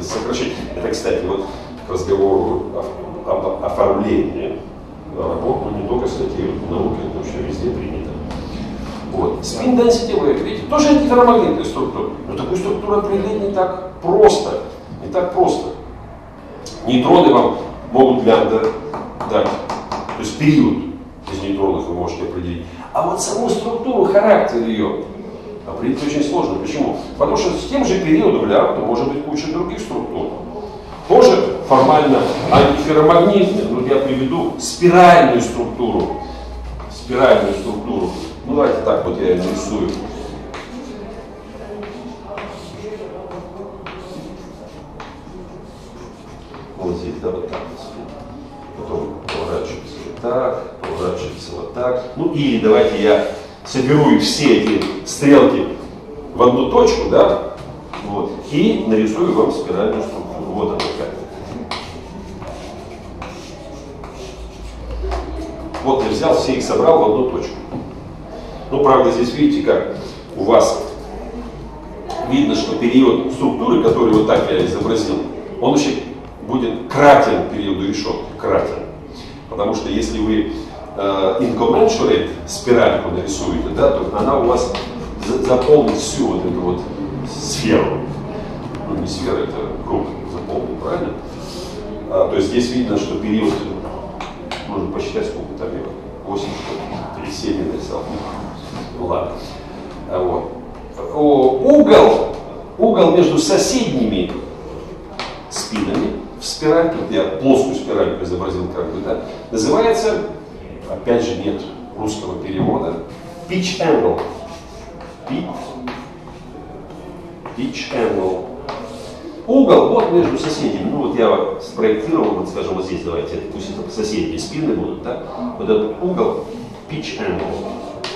сокращение. Это, кстати, вот к разговору об оформлении работ, но не только статьи науки, это вообще везде принято. Вот. Spin density wave, видите, тоже антиферромагнитная структура. Но такую структуру определить не так просто. Не так просто. Нейтроны вам могут лямбда дать. То есть период из нейтронов вы можете определить. А вот саму структуру, характер ее определить очень сложно. Почему? Потому что с тем же периодом лямбда может быть куча других структур. Тоже формально антиферромагнитных, но я приведу спиральную структуру. Спиральную структуру. Ну давайте так вот я ее нарисую. Вот здесь, да, вот так вот. Потом поворачивается вот так, поворачивается вот так. Ну и давайте я соберу все эти стрелки в одну точку, да, вот, и нарисую вам спиральную структуру. Вот она такая. Вот я взял, все их собрал в одну точку. Ну, правда, здесь видите, как у вас видно, что период структуры, который вот так я изобразил, он вообще будет кратен периоду решетки, кратен. Потому что если вы incommensurate спиральку нарисуете, да, то она у вас заполнит всю вот эту вот сферу. Ну, не сфера, это круг заполнит, правильно? То есть здесь видно, что период, можно посчитать, сколько там его, 8 или 7 я нарисовал. Ну ладно. Вот. Угол между соседними спинами в спиральке, вот я плоскую спиральку изобразил как бы, да, называется, опять же нет русского перевода, pitch angle. Pitch angle. Угол вот между соседями. Ну вот я спроектировал, вот скажем, вот здесь давайте, пусть это соседние спины будут, да? Вот этот угол pitch angle.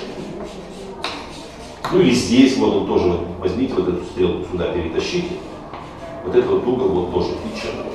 Ну или здесь, вот он тоже, вот, возьмите вот эту стрелку сюда, перетащите. Вот этот вот угол вот тоже pitch angle.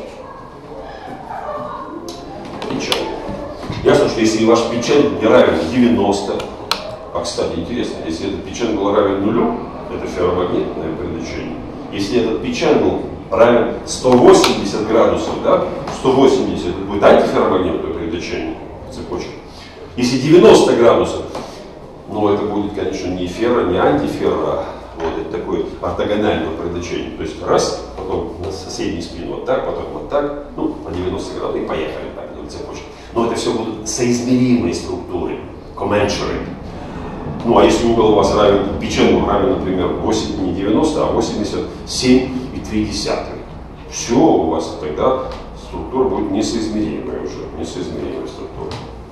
Pitch angle. Ясно, что если ваш pitch angle не равен 90, а кстати, интересно, если этот pitch angle равен нулю, это ферромагнитное предначение. Если этот pitch angle равен 180 градусов, да, 180 это будет антиферромагнитное предначение цепочки. Если 90 градусов, ну это будет, конечно, не ферро, не антиферро, а вот это такое ортогональное предначение. То есть раз, потом на соседний спин вот так, потом вот так, ну по 90 градусов и поехали так, цепочка. Но это все будут соизмеримые структуры, commensurate. Ну а если угол у вас равен, pitch angle равен, например, 8, не 90, а 87,3. Все у вас тогда структура будет несоизмеримая уже, несоизмеримая структура.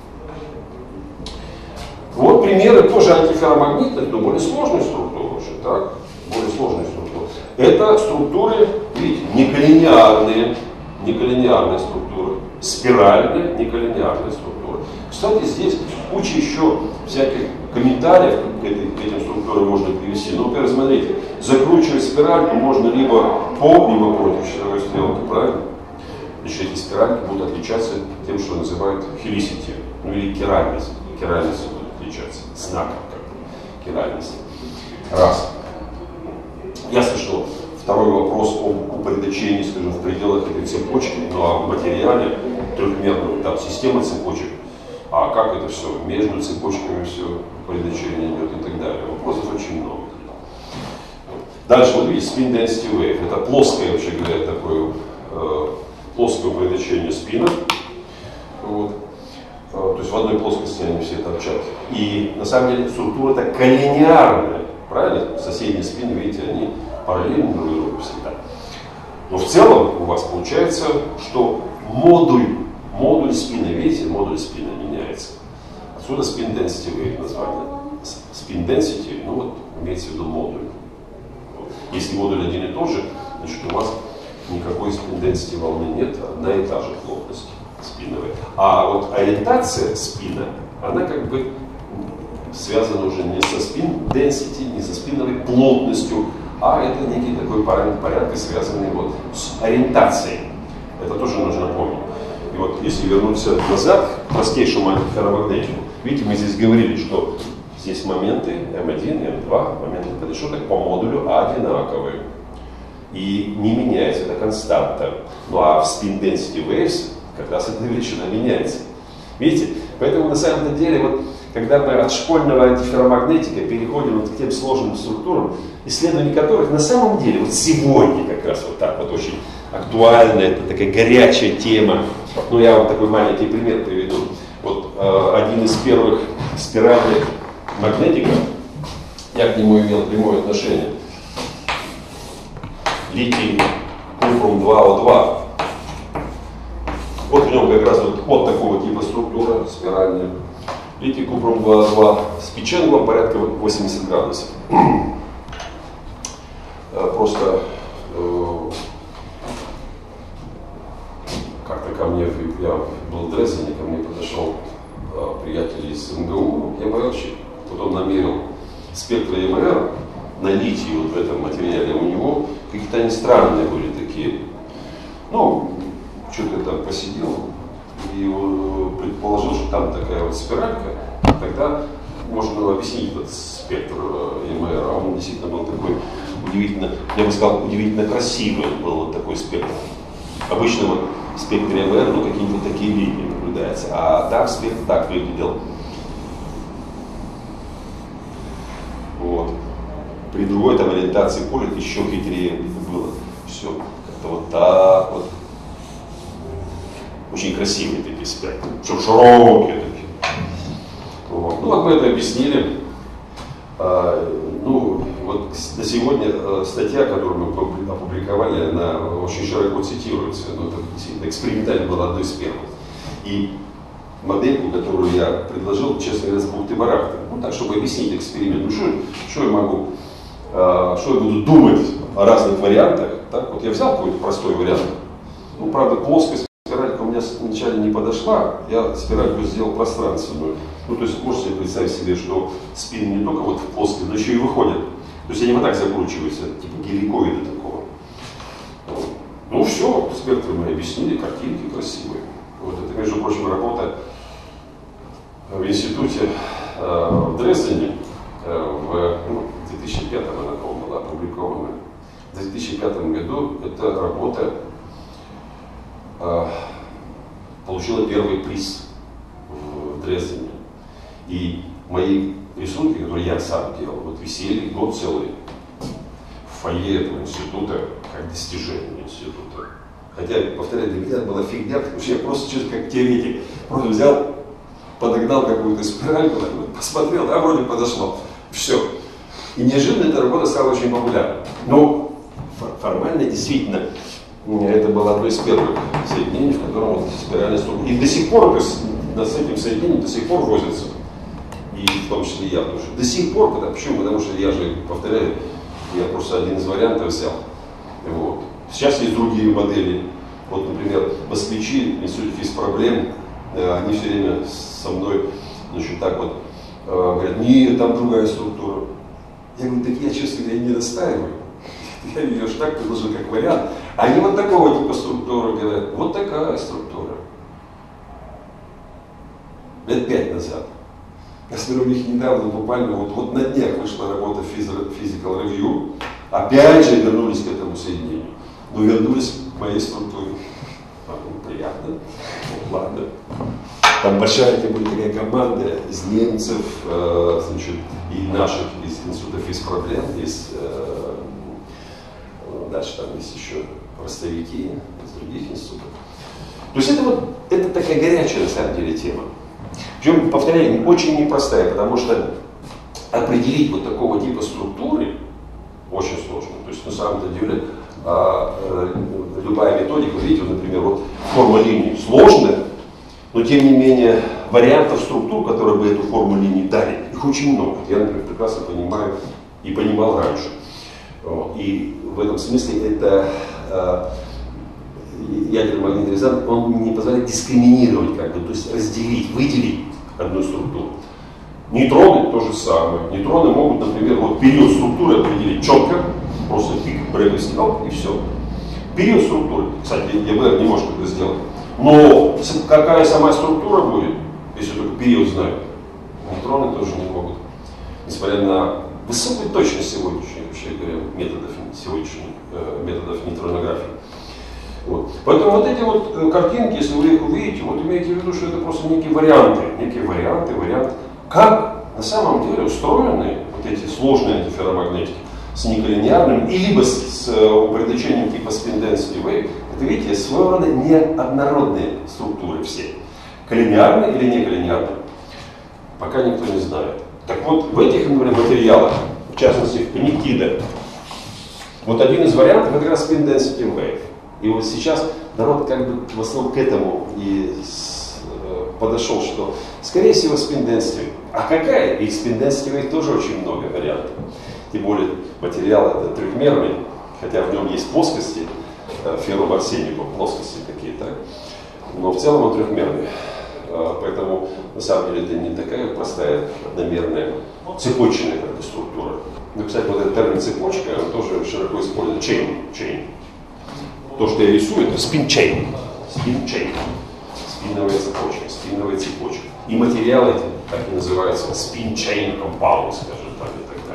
Вот примеры тоже антиферромагнитных, но более сложные структуры уже, так? Более сложные структуры. Это структуры, видите, неколлинеарные структуры, спиральные неколлинеарные структуры. Кстати, здесь куча еще всяких комментариев к этим структурам можно привести. Ну, например, смотрите, закручивать спиральку можно либо по, либо против часовой стрелки, правильно? Значит, эти спиральки будут отличаться тем, что называют хелисити, ну или керальность. Керальность будет отличаться, знаком как керальности. Раз. Ясно, что второй вопрос об упорядочении, скажем, в пределах этой цепочки, ну а в материале трехмерной там система цепочек, а как это все, между цепочками все упорядочение идет и так далее. Вопросов очень много. Дальше, вот видите, spin density wave. Это плоское, вообще говоря, такое плоское упорядочение спина. Вот. То есть в одной плоскости они все торчат. И на самом деле структура-то коллинеарная. Правильно? Соседние спины, видите, они параллельны друг другу всегда. Но в целом у вас получается, что модуль спины, видите, модуль спины меняется. Отсюда spin density wave название. Spin density, ну вот, имеется в виду модуль. Вот. Если модуль один и тот же, значит у вас никакой spin density волны нет, одна и та же плотность спиновая. А вот ориентация спина, она как бы связана уже не со spin density, не со спиновой плотностью, а это некий такой параметр порядка, связанный вот с ориентацией. Это тоже нужно помнить. И вот если вернуться назад к простейшему антиферромагнетику, видите, мы здесь говорили, что здесь моменты М1 и М2, моменты подрешеток по модулю одинаковые. и не меняется, это константа. Ну а в spin density waves как раз эта величина меняется. Видите? Поэтому на самом деле, вот, когда мы от школьного антиферромагнетика переходим вот к тем сложным структурам, исследования которых на самом деле вот сегодня как раз вот так вот очень актуально, это такая горячая тема. Ну я вот такой маленький пример приведу. Вот один из первых спиральных магнетиков, я к нему имел прямое отношение. Литий купрум 2О2. Вот в нем как раз вот такого типа структура спиральная. Литий купрум 2О2 с печенглом порядка 80 градусов. Просто как-то ко мне, я был в Дрездене, ко мне подошел приятель из МГУ, ЕМРщик. Вот он намерил спектры ЕМР на литии вот в этом материале. У него какие-то они странные были такие. Ну, что-то я там посидел и предположил, что там такая вот спиралька. Тогда можно было объяснить этот спектр ЕМР, а он действительно был такой удивительно, я бы сказал, удивительно красивый был вот такой спектр. Обычно вот в спектре ЕМР, ну, какие-нибудь такие линии наблюдаются, а так спектр так выглядел. Вот. При другой там ориентации поля еще хитрее было. Все как-то вот так вот. Очень красивые такие спектры, широкие такие. Вот. Ну вот мы это объяснили. Ну вот на сегодня статья, которую мы опубликовали, она очень широко цитируется. Но это действительно экспериментально была одной из первых. И модельку, которую я предложил, честно говоря, с бухты-барахты. Ну так, чтобы объяснить эксперимент. Ну что я могу, что я буду думать о разных вариантах. Так, вот я взял какой-то простой вариант. Ну, правда, плоскость спиралька у меня вначале не подошла. Я спиральку сделал пространственную. Ну, то есть можете представить себе, что спины не только вот в плоскость, но еще и выходят. То есть они вот так закручиваются, типа геликоида такого. Ну все, спектры мы объяснили, картинки красивые. Вот это, между прочим, работа в институте в Дрездене в 2005 она была опубликована. В 2005 году эта работа получила первый приз в Дрездене. И мои рисунки, которые я сам делал, вот висели год целый в фойе этого института, как достижение института. Хотя, повторяю, для меня это была фигня, потому что я просто чисто как теоретик, просто взял, подогнал какую-то спиральку, посмотрел, да, вроде подошло. Все. И неожиданно эта работа стала очень популярной. Но формально, действительно, это было одно из первых соединений, в котором вот спиральная структура. И до сих пор с этим соединением до сих пор возятся. И в том числе я, потому что до сих пор, почему? Потому что я же, повторяю, я просто один из вариантов взял. Вот. Сейчас есть другие модели. Вот, например, москвичи в Институте физпроблем, они все время со мной, значит, так вот говорят, нет, там другая структура. Я говорю, так я, честно говоря, не настаиваю. Я ее же так предложил как вариант. Они вот такого типа структуры говорят, вот такая структура. Лет 5 назад. Я смотрю, у них недавно, буквально, вот на днях вышла работа Physical Review. Опять же вернулись к этому соединению. Но вернулись к моей структуре. Приятно. Ну, ладно. Там большая будет такая команда из немцев, значит, и наших из Института физпроблем, дальше там есть еще ростовики из других институтов. То есть это такая горячая на самом деле тема. Причем, повторяю, очень непростая, потому что определить вот такого типа структуры очень сложно. То есть на самом деле любая методика, видите, вот, например, вот форма линии сложная, но тем не менее вариантов структур, которые бы эту форму линии дали, их очень много. Я, например, прекрасно понимаю и понимал раньше. И в этом смысле это ядерный магнитный резонанс, он не позволяет дискриминировать, как бы, то есть разделить, выделить одну структуру. Нейтроны то же самое. Нейтроны могут, например, вот период структуры определить четко, просто пик Брэдовский, и все. Период структуры, кстати, ЕБР не может это сделать. Но какая сама структура будет, если только период знают, нейтроны тоже не могут. Несмотря на высокую точность сегодняшних, вообще говоря, методов сегодняшних методов нейтронографии. Вот. Поэтому вот эти вот картинки, если вы их увидите, вот имейте в виду, что это просто некие варианты, как на самом деле устроены вот эти сложные антиферромагнетики с неколлинеарным и либо с упредочением типа spin-density wave. Это, видите, своего рода неоднородные структуры все. Коллинеарные или неколлинеарные? Пока никто не знает. Так вот, в этих, например, материалах, в частности в пниктиде, вот один из вариантов это как раз spin-density wave. И вот сейчас народ как бы в основном к этому и подошел, что скорее всего spin-density. А какая? И spin-density wave тоже очень много вариантов. Тем более материал это трехмерный, хотя в нем есть плоскости, феррум-арсеникум, плоскости какие-то, но в целом он трехмерный. Поэтому на самом деле это не такая простая одномерная цепочная структура. Ну, кстати, вот этот термин цепочка он тоже широко используется. Chain. То, что я рисую, это spin chain. Спинновая цепочка. И материалы эти так и называются spin chain compound, скажем так, и так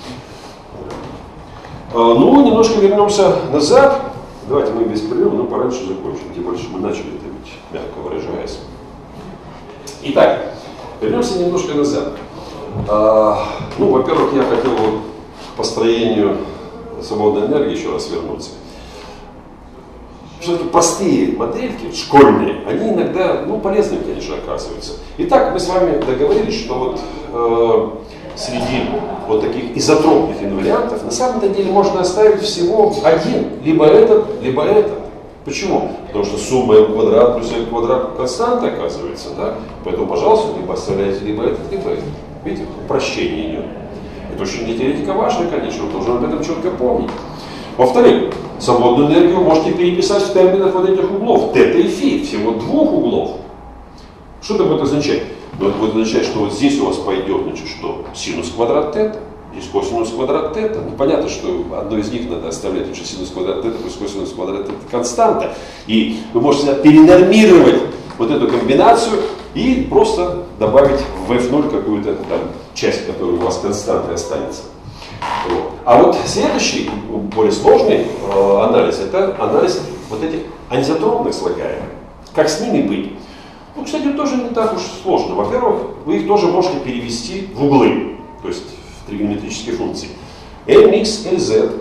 далее. Ну, немножко вернемся назад. Давайте мы без перерыва, но пораньше закончим. Тем более, что мы начали это ведь, мягко выражаясь. Итак, вернемся немножко назад. Ну, во-первых, я хотел вот к построению свободной энергии еще раз вернуться. Все-таки простые модельки, школьные, они иногда, ну, полезными, конечно, оказываются. Итак, мы с вами договорились, что вот среди вот таких изотропных инвариантов на самом деле можно оставить всего один, либо этот, либо этот. Почему? Потому что сумма m квадрат плюс m квадрат константа оказывается, да? Поэтому, пожалуйста, либо оставляйте либо этот, либо этот. Видите, упрощение идет. Это очень для теоретика важно, конечно, вы должны об этом четко помнить. Во-вторых, свободную энергию можете переписать в терминах вот этих углов. Тета и фи, всего двух углов. Что это будет означать? Ну, это будет означать, что вот здесь у вас пойдет, значит, что? Синус квадрат тета, здесь косинус квадрат тета. Ну, понятно, что одно из них надо оставлять, потому что синус квадрат тета плюс косинус квадрат тета константа. И вы можете перенормировать вот эту комбинацию и просто добавить в f0 какую-то там часть, которая у вас константой останется. Вот. А вот следующий, более сложный анализ, это анализ вот этих анизотропных слагаемых. Как с ними быть? Ну, кстати, тоже не так уж сложно. Во-первых, вы их тоже можете перевести в углы, то есть в тригонометрические функции. mx, lz,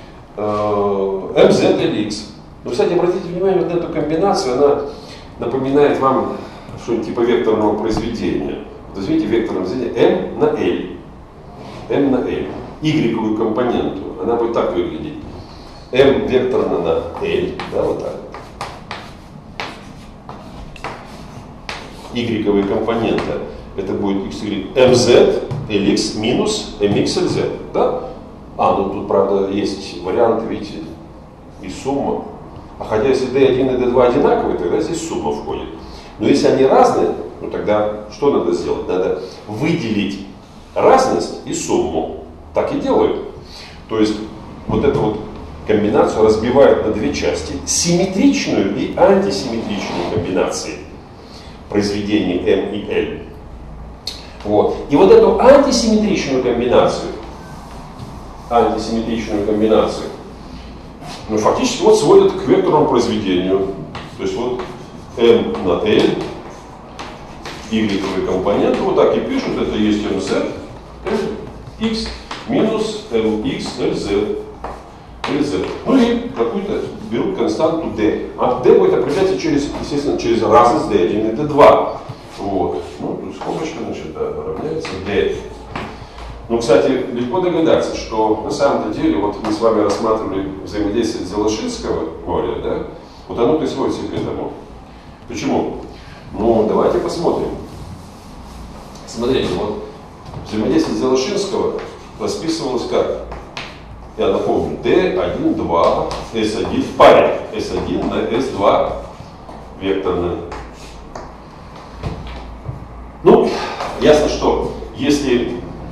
mz, lx. Но, кстати, обратите внимание, вот на эту комбинацию, она напоминает вам что-нибудь типа векторного произведения. Вот возьмите векторное произведение m на l. m на l. Y-ковую компоненту. Она будет так выглядеть. m векторно на l. Да, вот так. Y-ковые компоненты. Это будет x, y, mz, lx минус mx, lz. Да? Ну тут, правда, есть варианты, видите, и сумма. А хотя если d1 и d2 одинаковые, тогда здесь сумма входит. Но если они разные, ну тогда что надо сделать? Надо выделить разность и сумму. Так и делают. То есть вот эту вот комбинацию разбивают на две части. Симметричную и антисимметричную комбинации произведений m и l. Вот. И вот эту антисимметричную комбинацию, ну, фактически вот сводят к векторному произведению. То есть вот m на l, y-ковые компоненты, вот так и пишут, это есть mz, x минус mx, lz. Ну и какую-то берут константу d. А d будет определяться через, естественно, через разность d1 и d2. Вот. Ну, тут скобочка, значит, да, равняется d. Ну, кстати, легко догадаться, что на самом деле, вот мы с вами рассматривали взаимодействие Дзелашинского моря, да? Вот оно-то и сводится к этому. Почему? Ну, давайте посмотрим. Смотрите, вот взаимодействие Дзелашинского расписывалось как? Я напомню, D1, 2, S1 в паре. S1 на S2 векторная. Ну, ясно, что если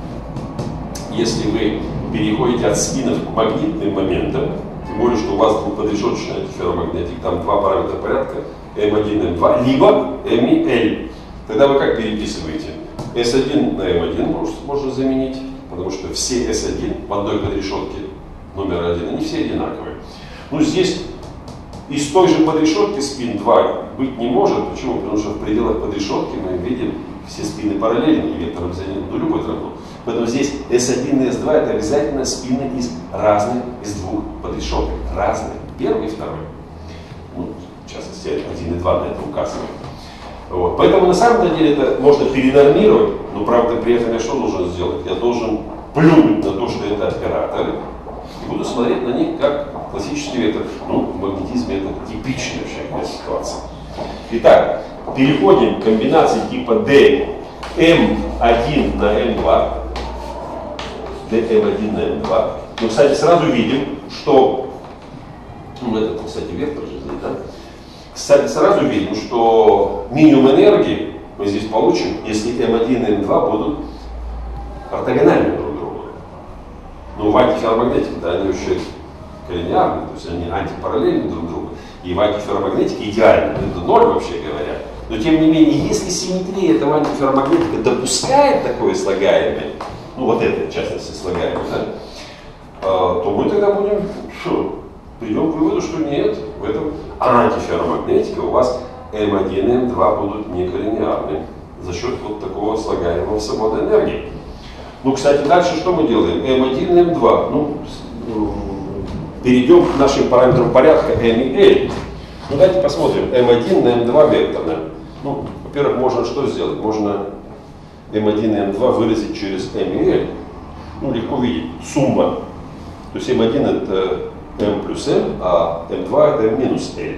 вы переходите от спинов к магнитным моментам, тем более, что у вас двухподрешеточный антиферромагнетик, там два параметра порядка, M1, M2, либо M и L, тогда вы как переписываете? S1 на M1 можно заменить, потому что все S1 в одной подрешетке номер 1, они все одинаковые. Ну, здесь из той же подрешетки спин 2 быть не может. Почему? Потому что в пределах подрешетки мы видим все спины параллельны, и вектор обязательно любой равно. Поэтому здесь S1 и S2 это обязательно спины из двух подрешеток. Разные. Первый и второй. Ну, в частности, 1 и 2 на это указывают. Вот. Поэтому на самом деле это можно перенормировать, но правда при этом я что должен сделать? Я должен плюнуть на то, что это операторы, и буду смотреть на них как классический вектор. Ну, в магнетизме это типичная вообще ситуация. Итак, переходим к комбинации типа D M1 на M2. DM1 на M2. Но, кстати, сразу видим, что ну, это, кстати, вектор же здесь, да? Кстати, сразу видим, что минимум энергии мы здесь получим, если M1 и M2 будут ортогональны друг другу. Ну, в антиферромагнетике, да, они вообще коллинеарны, то есть они антипараллельны друг другу. И в антиферромагнетике идеально, это ноль вообще говоря. Но тем не менее, если симметрия этого антиферромагнетика допускает такое слагаемое, ну вот это в частности слагаемое, да, то мы тогда будем придем к выводу, что нет, в этом антиферромагнетике у вас М1 и М2 будут неколлинеарны за счет вот такого слагаемого свободной энергии. Ну, кстати, дальше что мы делаем? М1 и М2. Ну, перейдем к нашим параметрам порядка М и L. Ну, давайте посмотрим. М1 на М2 векторно. Ну, во-первых, можно что сделать? Можно М1 и М2 выразить через М и L. Ну, легко видеть. Сумма. То есть М1 это M плюс M, а M2 это M минус L.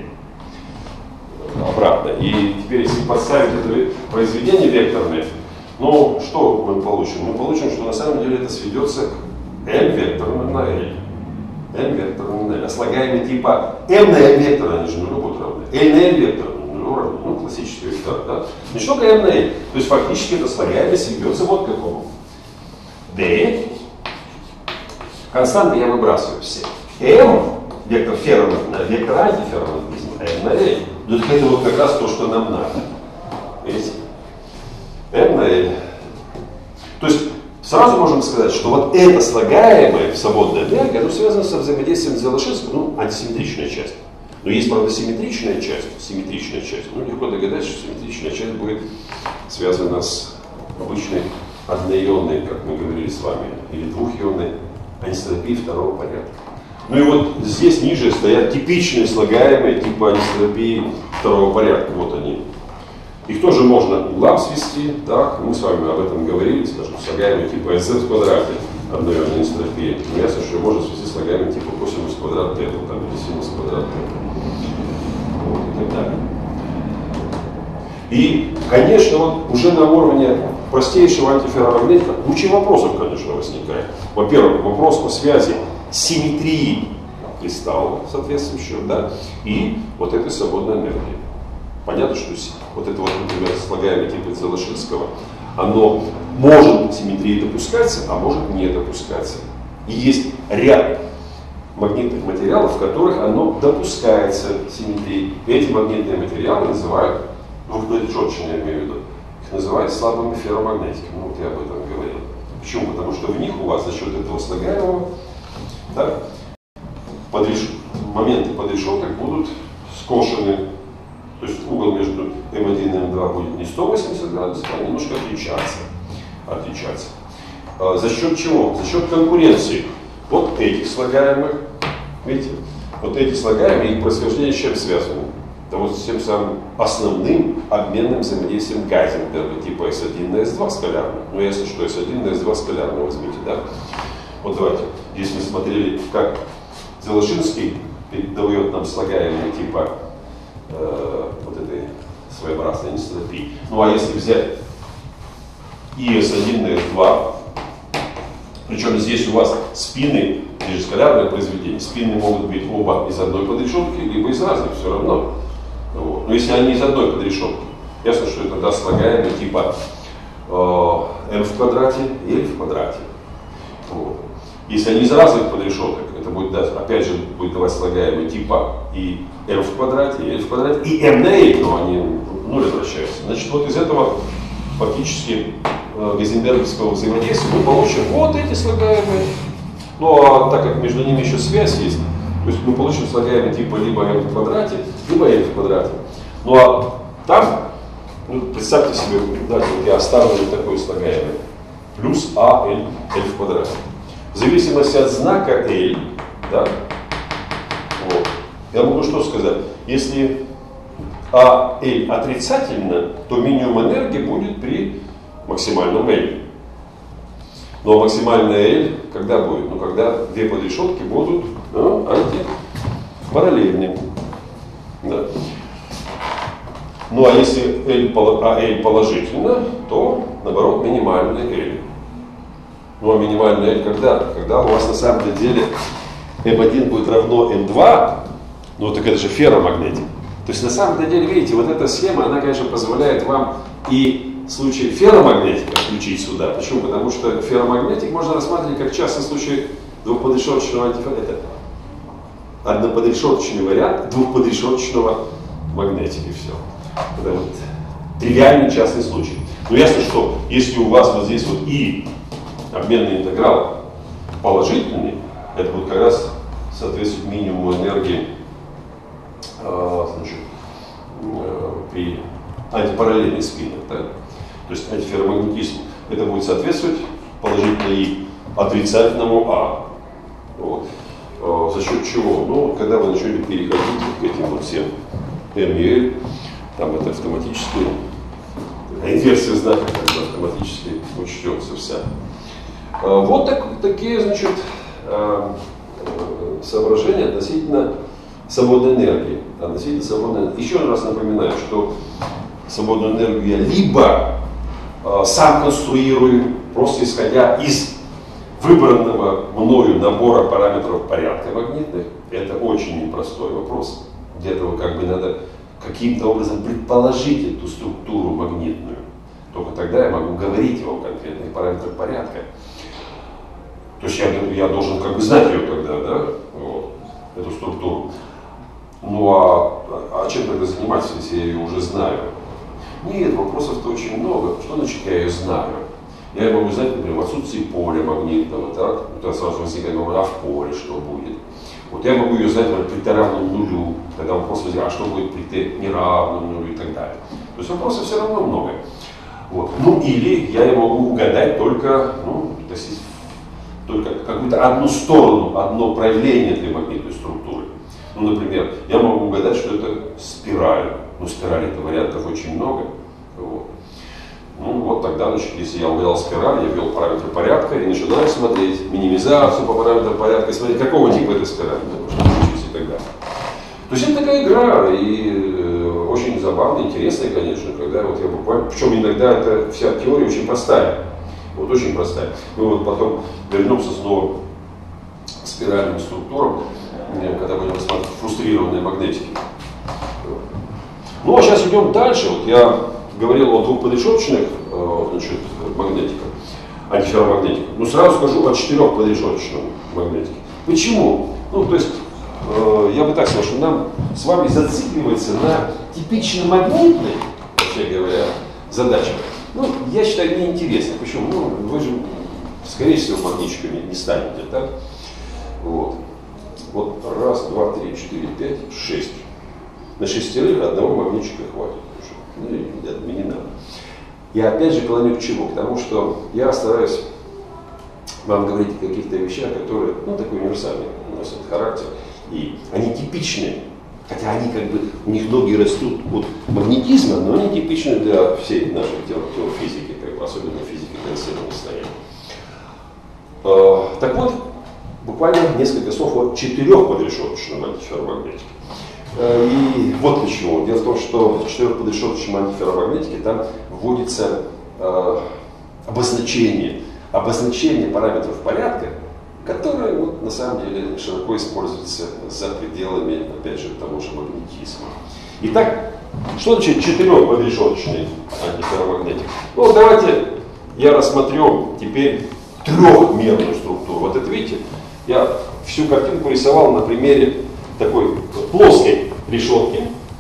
Обратно. И теперь, если подставить это произведение векторное, ну, что мы получим? Мы получим, что на самом деле это сведется к M векторным на L. M векторным на L. А слагаемые типа M на M вектор, они же нулю будут равны. L на L вектор нулю равны. Ну, классический вектор, да? Значит, только M на L. То есть, фактически это слагаемое сведется вот к какому. D. Константы я выбрасываю все. M, вектор ферромагнетизма, вектор антиферромагнетизма, M на L. Ну, это вот как раз то, что нам надо. Видите? M на L. То есть, сразу можем сказать, что вот это слагаемое в свободной энергии, оно связано со взаимодействием с Дзеложинским, ну, антисимметричная часть. Но есть, правда, симметричная часть. Ну, легко догадаться, что симметричная часть будет связана с обычной одноионной, как мы говорили с вами, или двухионной анисотропией второго порядка. Ну и вот здесь ниже стоят типичные слагаемые типа анисотропии второго порядка. Вот они. Их тоже можно к углам свести. Так, мы с вами об этом говорили, скажем, слагаемые типа z в квадрате, одноионная анисотропия. Но ясно, что можно свести слагаемые типа косинус квадрат θ, там, или синус квадрат θ. Вот, и так далее. И, конечно, вот уже на уровне простейшего антиферромагнетика куча вопросов, конечно, возникает. Во-первых, вопрос о связи симметрии кристалла соответствующего, да, и вот этой свободной энергии. Понятно, что вот это вот, например, слагаемое типа Дзеложинского, оно может симметрии допускаться, а может не допускаться. И есть ряд магнитных материалов, в которых оно допускается симметрии. И эти магнитные материалы называют, двухподрешетчные я имею в виду, их называют слабыми ферромагнетиками. Ну вот я об этом говорил. Почему? Потому что в них у вас за счет этого слагаемого, да, моменты подрешеток будут скошены. То есть угол между М1 и М2 будет не 180 градусов, а немножко отличаться. За счет чего? За счет конкуренции. Вот этих слагаемых, видите, вот эти слагаемые, их происхождение с чем связано? Это вот с тем самым основным обменным взаимодействием Гайзенберга типа S1 на S2 скалярно. Ну ясно, что S1 на S2 скалярно возьмите, да? Вот давайте, здесь мы смотрели, как Дзеложинский дает нам слагаемые типа вот этой своеобразной анисотропии. Ну а если взять и S1 на S2, причем здесь у вас спины, здесь же скалярное произведение, спины могут быть оба из одной подрешетки, либо из разных, все равно. Вот. Но если они из одной подрешетки, ясно, что это даст слагаемые типа m в квадрате и l в квадрате. Вот. Если они из разных подрешеток, это будет дать, опять же, будет давать слагаемые типа и m в квадрате, и l в квадрате, и m на l, но они в нуль возвращаются. Значит, вот из этого фактически гейзенберговского взаимодействия мы получим вот эти слагаемые Ну а так как между ними еще связь есть, то есть мы получим слагаемые типа либо m в квадрате, либо n в квадрате. Ну а там, ну, представьте себе, давайте вот я оставлю такое слагаемое. Плюс AL в квадрате. В зависимости от знака L, да, вот, я могу что сказать? Если AL отрицательно, то минимум энергии будет при максимальном L. Но максимальная L когда будет? Ну, когда две подрешетки будут антипараллельны. Да. Ну, а если L положительно, то, наоборот, минимальная L. Ну, а минимальная L когда? Когда у вас на самом деле M1 будет равно M2, ну, так это же ферромагнетик. То есть, на самом деле, видите, вот эта схема, она, конечно, позволяет вам и в случае ферромагнетика включить сюда. Почему? Потому что ферромагнетик можно рассматривать как частный случай двухподрешеточного антиферромагнетика. Одноподрешеточный вариант двухподрешеточного магнетика, и все. Это вот тривиальный частный случай. Но ясно, что если у вас вот здесь вот и обменный интеграл положительный, это будет как раз соответствовать минимуму энергии при антипараллельных спинах. Да? То есть антиферромагнетизм. Это будет соответствовать положительно и отрицательному А. Вот. За счет чего? Ну, когда вы начали переходить к этим вот всем M и L, там это автоматически, инверсия знака как бы автоматически учтется вся. Вот такие, значит, соображения относительно свободной энергии. Еще раз напоминаю, что свободную энергию я либо сам конструирую, просто исходя из выбранного мною набора параметров порядка магнитных. Это очень непростой вопрос. Для этого как бы надо каким-то образом предположить эту структуру магнитную. Только тогда я могу говорить о конкретных параметрах порядка. То есть я должен как бы знать ее тогда, да, вот, эту структуру. Ну а чем тогда заниматься, если я ее уже знаю? Нет, вопросов-то очень много. Что значит я ее знаю? Я могу знать, например, в отсутствии поля магнитного, так? Это сразу возникает вопрос, а в поле что будет? Вот я могу ее знать, например, при t равном нулю, тогда вопрос возникает, а что будет при t неравном нулю и так далее. То есть вопросов все равно много. Вот. Ну или я могу угадать только, ну, то есть, только какую-то одну сторону, одно проявление этой магнитной структуры. Ну, например, я могу угадать, что это спираль. Ну, спирали-то вариантов очень много. Вот. Ну, вот тогда, значит, если я угадал спираль, я ввел параметры порядка и начинаю смотреть минимизацию по параметрам порядка, смотреть, какого типа эта спираль, и так далее. То есть это такая игра, и очень забавная, интересная, конечно, когда вот я буквально, причем иногда эта вся теория очень простая, вот очень простая. Мы вот потом вернемся снова к спиральным структурам, когда будем рассматривать фрустрированные магнетики. Ну а сейчас идем дальше. Вот я говорил о двухподрешеточных магнетиках, антиферромагнетиках. Ну сразу скажу о четырехподрешеточном магнетике. Почему? Ну то есть я бы так сказал, что нам с вами зацикливается на типично магнитной, вообще говоря, задаче. Ну, я считаю, неинтересно. Почему? Ну, вы же, скорее всего, магнитчиками не станете, так? Вот. Вот раз, два, три, четыре, пять, шесть. На шестерых одного магнитчика хватит. Ну, мне не надо. Я опять же клоню к чему? К тому, что я стараюсь вам говорить о каких-то вещах, которые, ну, такой универсальный носят характер. И они типичны, хотя они как бы, у них ноги растут от магнетизма, но они типичны для всей нашей теофизики, как бы, особенно физики конденсированного состояния. Так вот, буквально несколько слов о четырехподрешеточном антиферромагнетике. И вот почему. Дело в том, что в четырехподрешеточном антиферромагнетике там вводится обозначение параметров порядка, которые вот, на самом деле широко используются за пределами, опять же, того же магнетизма. Итак, что значит четырехподрешеточный антиферромагнетик? Ну, давайте я рассмотрю теперь трехмерную структуру. Вот это видите, я всю картинку рисовал на примере такой плоской решетки.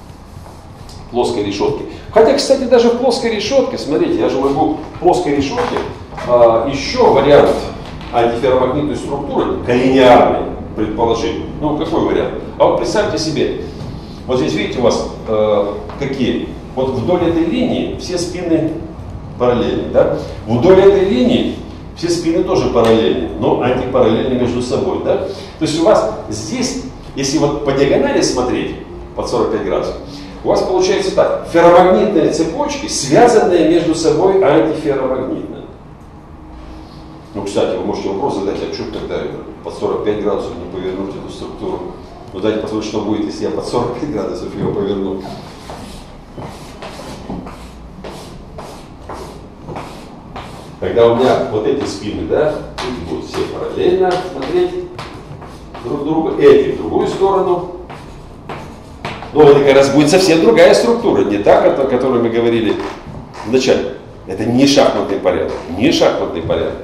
Хотя, кстати, даже в плоской решетке, смотрите, я же могу в плоской решетке еще вариант антиферромагнитной структуры, коллинеарной, предположить. Ну, какой вариант? А вот представьте себе, вот здесь видите у вас какие? Вот вдоль этой линии все спины параллельны, да? Вдоль этой линии все спины тоже параллельны, но антипараллельны между собой, да? То есть у вас здесь, если вот по диагонали смотреть, под 45 градусов, у вас получается так, ферромагнитные цепочки, связанные между собой антиферромагнитно. Ну, кстати, вы можете вопрос задать, а что тогда под 45 градусов не повернуть эту структуру? Ну, дайте посмотреть, что будет, если я под 45 градусов ее поверну. Когда у меня вот эти спины, да, эти будут все параллельно смотреть друг друга, эти в другую сторону. Но это как раз будет совсем другая структура, не та, о которой мы говорили вначале. Это не шахматный порядок, не шахматный порядок.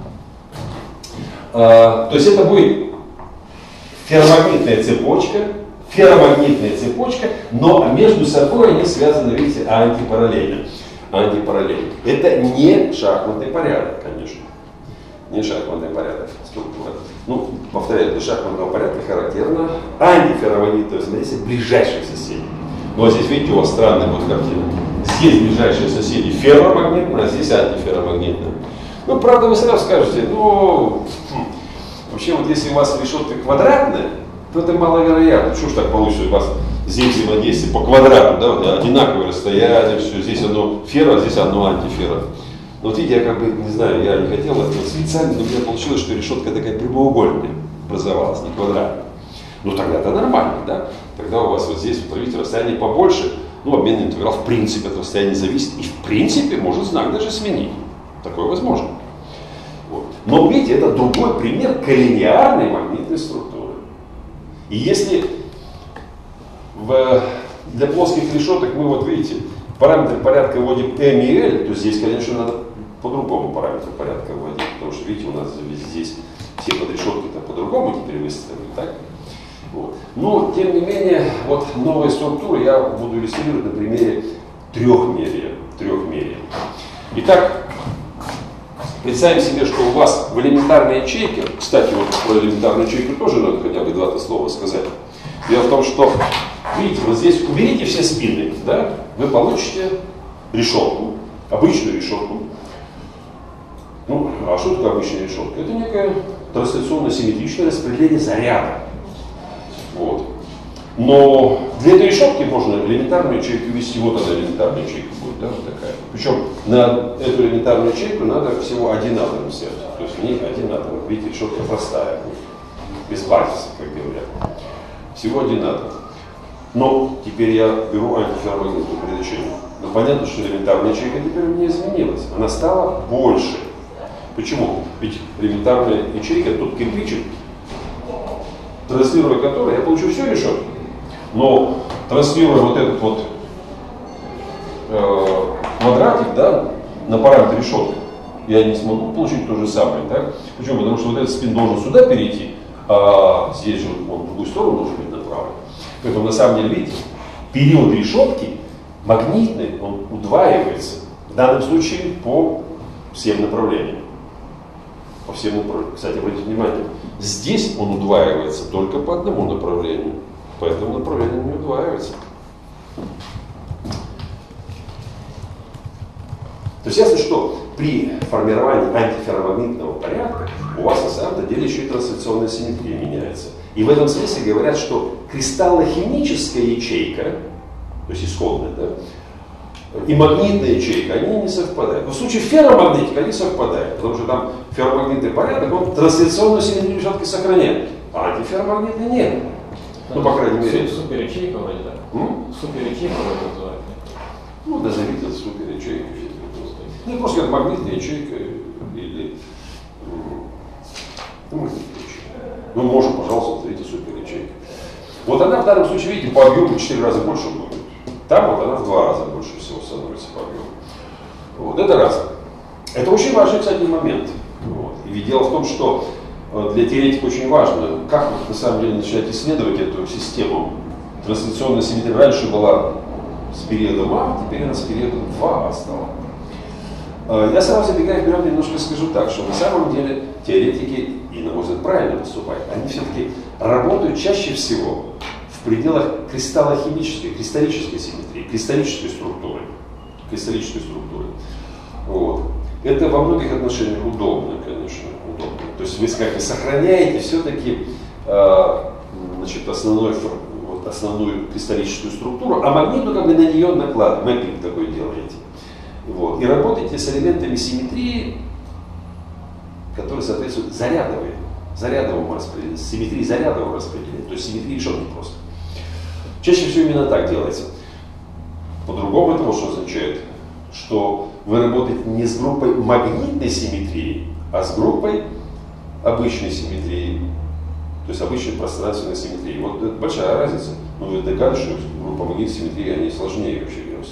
То есть это будет ферромагнитная цепочка, но между собой они связаны, видите, антипараллельно. Это не шахматный порядок, конечно. Не шахматный порядок структура. Ну, повторяю, для шахматного порядка характерно антиферромагнитное взаимодействие ближайших соседей. Ну, а здесь, видите, у вас странная вот картина. Здесь ближайшие соседи ферромагнитные, а здесь антиферромагнитные. Ну, правда, вы сразу скажете, ну, вообще, вот если у вас решетка квадратная, то это маловероятно. Что ж так получится, у вас здесь взаимодействие по квадрату, да, вот одинаковое расстояние, все, здесь оно ферро, а здесь оно антиферро. Но вот видите, я как бы, не знаю, я не хотел это специально, но у меня получилось, что решетка такая прямоугольная образовалась, не квадратная. Ну тогда-то нормально, да? Тогда у вас вот здесь, вот, видите, расстояние побольше, ну, обменный интеграл в принципе от расстояния зависит, и в принципе может знак даже сменить. Такое возможно. Вот. Но видите, это другой пример коллинеарной магнитной структуры. И если для плоских решеток мы, вот видите, параметры порядка вводим m и l, то здесь, конечно, надо по-другому параметры порядка вводить, потому что, видите, у нас здесь все подрешетки-то по-другому теперь выставлены, так? Вот. Но, тем не менее, вот новые структуры я буду иллюстрировать на примере трехмерия. Итак, представим себе, что у вас в элементарной ячейке, кстати, вот про элементарную ячейку тоже надо хотя бы два-то слова сказать. Дело в том, что, видите, вот здесь уберите все спины, да, вы получите решетку, обычную решетку. Ну, а что такое обычная решетка? Это некое трансляционно-симметричное распределение заряда. Вот. Но для этой решетки можно элементарную ячейку ввести. Вот она, элементарная ячейка будет, да, вот такая. Причем на эту элементарную ячейку надо всего один атом взять. То есть в ней один атом. Видите, решетка простая, без базиса, как говорят. Всего один атом. Но теперь я беру антиферромагнитную предочение. Но понятно, что элементарная ячейка теперь не изменилась. Она стала больше. Почему? Ведь элементарная ячейка, тот кирпичик, транслируя который, я получу всю решетку. Но транслируя вот этот вот квадратик, да, на параметр решетки, я не смогу получить то же самое. Так? Почему? Потому что вот этот спин должен сюда перейти, а здесь же он в другую сторону должен быть направлен. Поэтому на самом деле, видите, период решетки магнитный, он удваивается. В данном случае по всем направлениям. По всем направлениям. Кстати, обратите внимание, здесь он удваивается только по одному направлению. По этому направлению не удваивается. То есть ясно, что при формировании антиферромагнитного порядка у вас на самом деле еще и трансляционная симметрия меняется. И в этом смысле говорят, что кристаллохимическая ячейка, то есть исходная, да, и магнитная ячейка, они не совпадают. Но в случае ферромагнетики они совпадают, потому что там ферромагнитный порядок, он трансляционную симметрию решетки сохраняет, а антиферромагнитный нет. Ну, по крайней мере. Суперячейка вроде так. Суперячейка вроде называют. Ну, назовите это суперячейкой. Ну, просто как магнитная ячейка или магнитная ячейка. Ну, можно, пожалуйста, назовите суперячейкой. Вот она в данном случае, видите, по объему в 4 раза больше будет. Там вот она в 2 раза больше всего становится по объему. Вот, это раз. Это очень важный, кстати, момент. Вот. И ведь дело в том, что для теоретика очень важно, как вот, на самом деле начинать исследовать эту систему. Трансляционная симметрия раньше была с периодом А, теперь она с периодом 2А стала. Я сразу забегая вперед немножко скажу так, что на самом деле теоретики, и на мой взгляд правильно поступают, они все-таки работают чаще всего в пределах кристаллохимической, кристаллической симметрии, кристаллической структуры. Вот. Это во многих отношениях удобно, конечно, удобно. То есть вы как бы сохраняете все-таки основную кристаллическую структуру, а магниту как бы на нее накладываете, мэппинг такой делаете. Вот. И работаете с элементами симметрии, которые соответствуют зарядовому распределению, симметрии зарядового распределения, то есть симметрии решетки просто. Чаще всего именно так делается. По-другому это что означает? Что вы работаете не с группой магнитной симметрии, а с группой обычной симметрии, то есть обычной пространственной симметрии. Вот это большая разница. Но вы догадываетесь, что группа магнитной симметрии, они сложнее вообще говоря.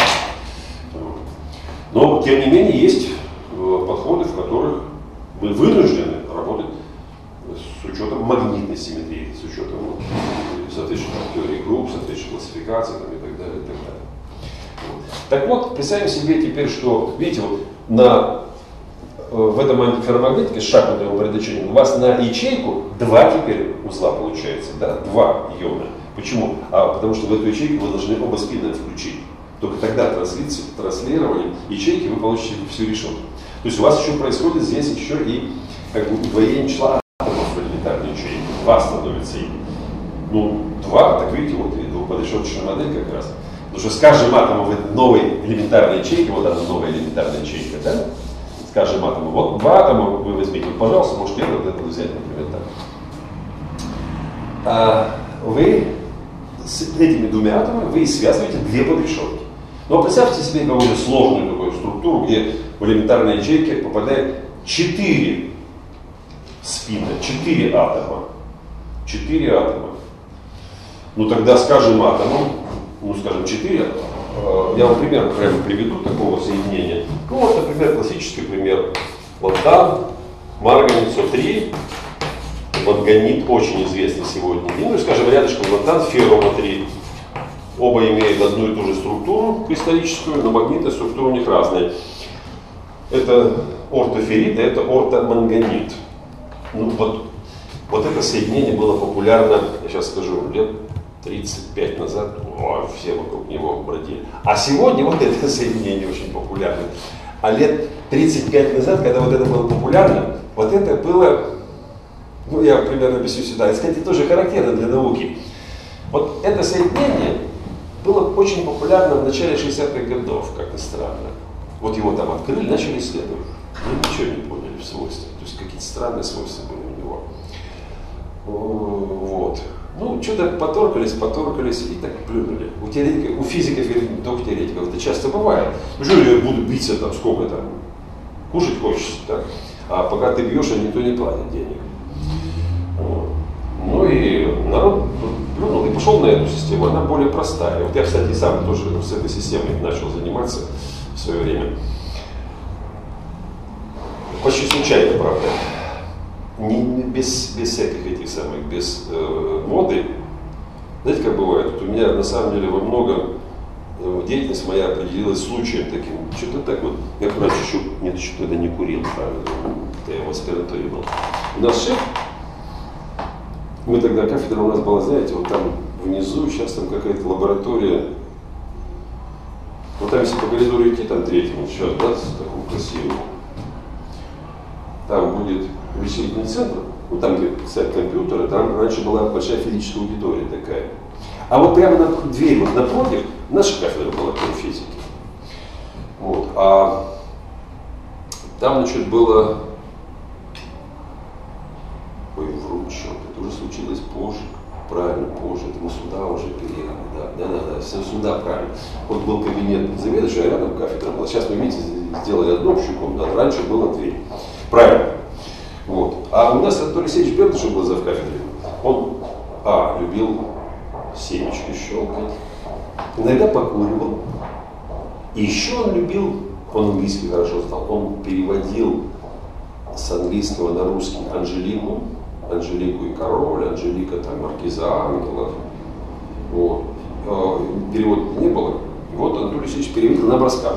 Но, тем не менее, есть подходы, в которых вы вынуждены работать с учетом магнитной симметрии, с учетом соответствующей теории групп, соответствующей классификации и так далее, и так далее. Так вот, представим себе теперь, что, видите, вот в этом антиферромагнитике с шахматным упорядочением у вас на ячейку два теперь узла получается, да, два иона. Почему? Потому что в эту ячейку вы должны оба спина включить. Только тогда транслированием ячейки вы получите всю решетку. То есть у вас еще происходит здесь еще и как бы удвоение числа атомов в элементарной ячейке. Два становится их. Ну, два, так видите, вот и двухподрешеточная модель как раз. Потому что с каждым атомом в этой новой элементарной ячейке, вот она новая элементарная ячейка, да? С каждым атомом. Вот два атома вы возьмите, вот, пожалуйста, можете это взять, например, так. Вы с этими двумя атомами вы связываете две подрешетки. Но представьте себе довольно сложную такую структуру, где в элементарной ячейке попадает 4 спина, 4 атома. 4 атома. Ну тогда с каждым атомом, скажем, 4, я вам пример прямо приведу такого соединения. Ну вот, например, классический пример. Лантан, марганец О3, манганит, очень известный сегодня. Ну и, скажем, рядышком лантан, феррум О3. Оба имеют одну и ту же структуру кристаллическую, но магнитная структура у них разная. Это ортоферрит, а это ортоманганит. Ну, вот это соединение было популярно, я сейчас скажу, лет 35 назад, все вокруг него бродили. А сегодня вот это соединение очень популярно. А лет 35 назад, когда вот это было популярно, вот это было, ну я примерно объясню сюда, и, кстати, тоже характерно для науки. Вот это соединение было очень популярно в начале 60-х годов, как ни странно. Вот его там открыли, начали исследовать. Мы ничего не поняли в свойствах. То есть какие-то странные свойства были у него. Вот. Ну, что-то поторкались и так плюнули. У физиков и не только теоретиков это часто бывает. Ну что я буду биться там, сколько там, кушать хочется, так? А пока ты бьешь, никто не платит денег. Вот. Ну и народ плюнул и пошел на эту систему, она более простая. Вот я, кстати, сам тоже с этой системой начал заниматься в свое время. Почти случайно, правда. Без всяких этих самых, без моды. Знаете, как бывает? Вот у меня на самом деле во многом деятельность моя определилась случаем таким. Что-то так вот. Я раньше еще тогда не курил, правильно? Я в аспирантуре был. У нас шеф, мы тогда, кафедра у нас была, знаете, вот там внизу, сейчас там какая-то лаборатория. Вот там, если по коридору идти, там третьему, сейчас, да, такому красивому. Там будет вычислительный центр, вот там, где стоят компьютеры, там раньше была большая физическая аудитория такая. А вот прямо на дверь, вот напротив, наша кафедра была по физике. Вот. А там, значит, было... Ой, вру, черт, это уже случилось позже. Правильно, позже. Это мы сюда уже переехали. Да, все сюда, правильно. Вот был кабинет заведующего, а рядом кафедра была. Сейчас мы, видите, сделали одну общую комнату, а раньше была дверь. Правильно. Вот. А у нас Анатолий Алексеевич Бердышев был завкафедрой. Он, любил семечки щелкать, иногда покуривал. И еще он любил, он английский хорошо знал, он переводил с английского на русский Анжелику и король, Анжелика там маркиза ангелов. Вот. Перевода не было. И вот Анатолий Алексеевич переводил, нам рассказывал.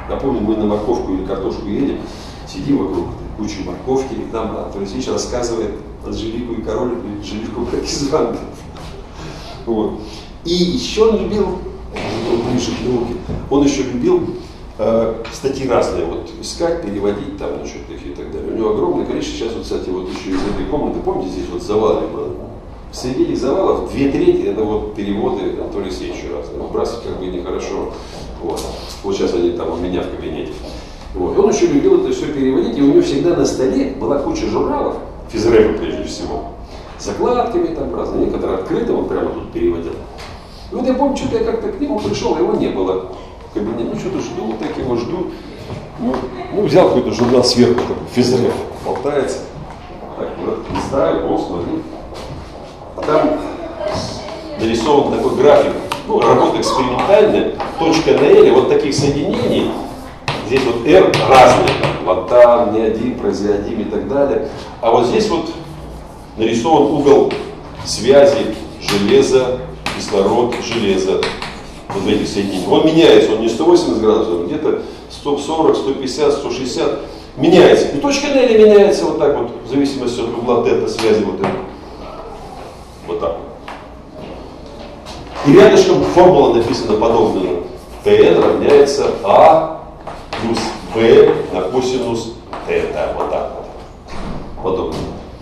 Напомню, мы на морковку или картошку едем, сидим вокруг кучи морковки, и нам Анатолий Алексеевич рассказывает Анжелику и король, Анжелику как из Ванды. Вот. И еще он любил, ближе к науке, он еще любил статьи разные вот, искать, переводить, там, ну, что-то такие и так далее. У него огромное количество, сейчас, вот, кстати, вот еще из этой комнаты, помните, здесь вот завалы было? В среди этих завалов 2/3 это вот переводы Анатолия Алексеевича разные. Выбрасывать как бы нехорошо. Вот. Вот сейчас они там у меня в кабинете. Вот. Он еще любил это все переводить, и у него всегда на столе была куча журналов, физрефа прежде всего, с закладками там разные, некоторые открыто, он прямо тут переводил. И вот я помню, что-то я как-то к нему пришел, его не было в кабинете. Ну что-то жду, так его жду. Ну взял какой-то журнал сверху, такой физреф, болтается. Так, вот, листаю, смотрю. А там нарисован такой график, ну, работа экспериментальная, точка на L, вот таких соединений. Здесь вот R разные, там, латан, неодим, прозиодим и так далее. А вот здесь вот нарисован угол связи железа, кислород, железо. Вот в этих соединениях. Он меняется, он не 180 градусов, где-то 140, 150, 160. Меняется. И точка на L меняется вот так вот, в зависимости от угла θ связи вот это. Вот так. И рядышком формула написана подобная. Tn равняется А плюс b на косинус θ. Вот так вот. Подобно.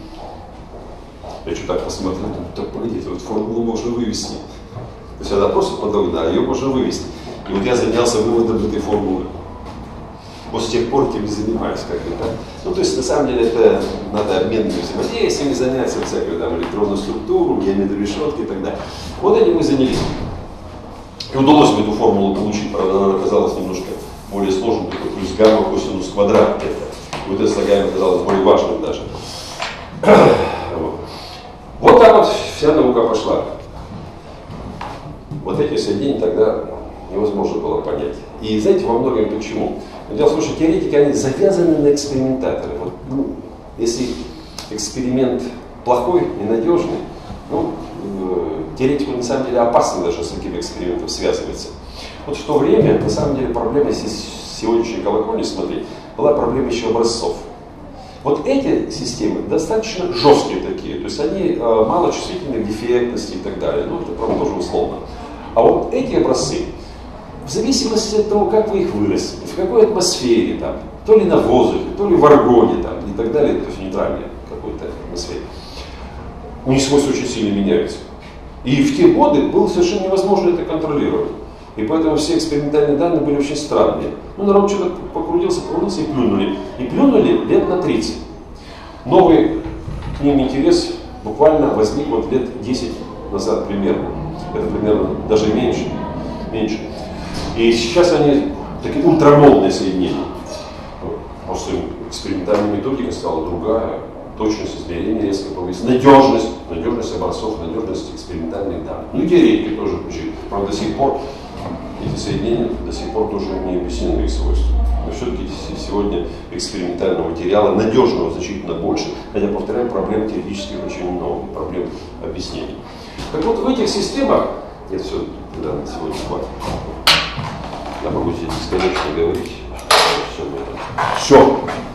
Я что так посмотрел, так погодите, вот формулу можно вывести. То есть она просто подобна, а ее можно вывести. И вот я занялся выводом этой формулы. Вот с тех пор этим не занимаюсь, как бы так. Ну, то есть, на самом деле, это надо обменными взаимодействиями заняться, всякую там электронную структуру, геометрию решетки и так далее. Вот этим мы занялись. И удалось мне эту формулу получить, правда, она оказалась немножко более сложной, такой плюс гамма косинус квадрат. И вот это слагаемое оказалось более важным даже. Вот так вот вся наука пошла. Вот эти соединения тогда невозможно было понять. И знаете, во многом почему? Дело в том, что теоретики, они завязаны на экспериментаторы. Вот, ну, если эксперимент плохой, ненадежный, ну, теоретику на самом деле опасно даже с таким экспериментом связываться. Вот в то время, на самом деле, проблема, если с сегодняшней колокольни смотреть, была проблема еще образцов. Вот эти системы достаточно жесткие такие, то есть они мало чувствительны к дефектности и так далее. Ну, это, правда, тоже условно. А вот эти образцы, в зависимости от того, как вы их вырастили, в какой атмосфере, там, то ли на воздухе, то ли в аргоне там, и так далее, то есть в нейтральной какой-то атмосфере, у них свойства очень сильно меняются. И в те годы было совершенно невозможно это контролировать. И поэтому все экспериментальные данные были очень странные. Ну, народ что-то покрутился и плюнули. И плюнули лет на 30. Новый к ним интерес буквально возник вот лет 10 назад примерно. Это примерно даже меньше. И сейчас они такие ультрамодные соединения. Просто экспериментальная методика стала другая. Точность измерения резко повысилась. Надежность образцов, надежность экспериментальных данных. Ну и теоретики тоже учили. Правда, до сих пор эти соединения до сих пор тоже не объяснены их свойства. Но все-таки сегодня экспериментального материала надежного значительно больше. Хотя, повторяю, проблем теоретических очень много, проблем объяснений. Так вот, в этих системах, это все, да, на сегодня хватит. Я могу здесь бесконечно говорить. Все.